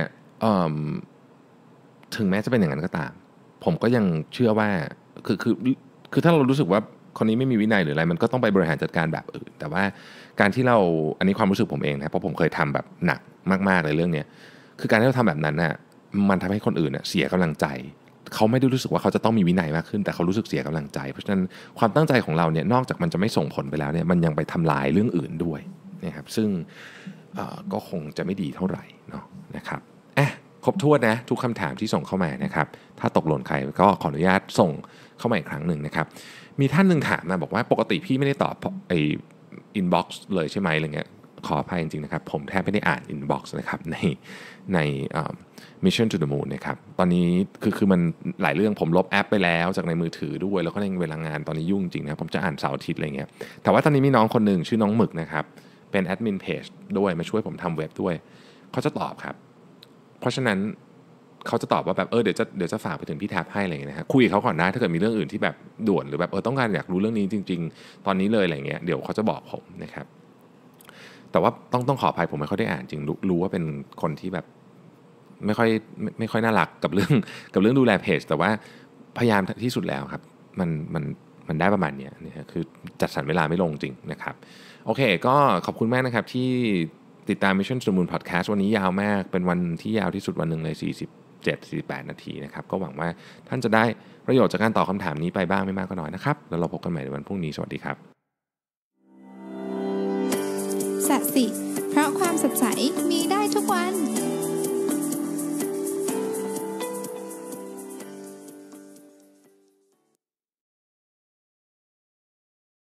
ถึงแม้จะเป็นอย่างนั้นก็ตามผมก็ยังเชื่อว่าคือถ้าเรารู้สึกว่าคนนี้ไม่มีวินัยหรืออะไรมันก็ต้องไปบริหารจัดการแบบอื่นแต่ว่าการที่เราอันนี้ความรู้สึกผมเองนะเพราะผมเคยทำแบบหนักมากๆเลยเรื่องนี้คือการที่เราทำแบบนั้นน่ะมันทำให้คนอื่นเสียกำลังใจเขาไม่ได้รู้สึกว่าเขาจะต้องมีวินัยมากขึ้นแต่เขารู้สึกเสียกำลังใจเพราะฉะนั้นความตั้งใจของเราเนี่ยนอกจากมันจะไม่ส่งผลไปแล้วเนี่ยมันยังไปทำลายเรื่องอื่นด้วยนะครับซึ่งก็คงจะไม่ดีเท่าไหร่เนาะนะครับครบถ้วนนะทุกคำถามที่ส่งเข้ามานะครับถ้าตกหล่นใครก็ขออนุญาตส่งเข้ามาอีกครั้งหนึ่งนะครับมีท่านหนึ่งถามนะบอกว่าปกติพี่ไม่ได้ตอบอินบ็อกซ์เลยใช่ไหมอะไรเงี้ยขออภัยจริงๆนะครับผมแทบไม่ได้อ่านอินบ็อกซ์นะครับในMission to the Moon นะครับตอนนี้คือมันหลายเรื่องผมลบแอปไปแล้วจากในมือถือด้วยแล้วก็ในเวลางานตอนนี้ยุ่งจริงนะผมจะอ่านเสาร์อาทิตย์อะไรเงี้ยแต่ว่าตอนนี้มีน้องคนหนึ่งชื่อน้องหมึกนะครับเป็นแอดมินเพจด้วยมาช่วยผมทำเว็บด้วยเขาจะตอบครับเพราะฉะนั้นเขาจะตอบว่าแบบเดี๋ยวจะฝากไปถึงพี่แท็บให้อะไรเงี้ยนะฮะคุยกับเขาก่อนได้ถ้าเกิดมีเรื่องอื่นที่แบบด่วนหรือแบบต้องการอยากรู้เรื่องนี้จริงๆตอนนี้เลยอะไรเงี้ยเดี๋ยวเขาจะบอกผมนะครับแต่ว่าต้องขออภัยผมไม่ค่อยได้อ่านจริงรู้ว่าเป็นคนที่แบบไม่ค่อยน่ารักกับเรื่องดูแลเพจแต่ว่าพยายามที่สุดแล้วครับมันได้ประมาณนี้นะฮะคือจัดสรรเวลาไม่ลงจริงนะครับโอเคก็ขอบคุณมากนะครับที่ติดตาม Mission to the Moon Podcast วันนี้ยาวมากเป็นวันที่ยาวที่สุดวันหนึ่งเลย47-48 นาทีนะครับก็หวังว่าท่านจะได้ประโยชน์จากการตอบคำถามนี้ไปบ้างไม่มากก็น้อยนะครับแล้วเราพบกันใหม่ในวันพรุ่งนี้สวัสดีครับสัตสิเพราะความสดใสมีได้ทุกวัน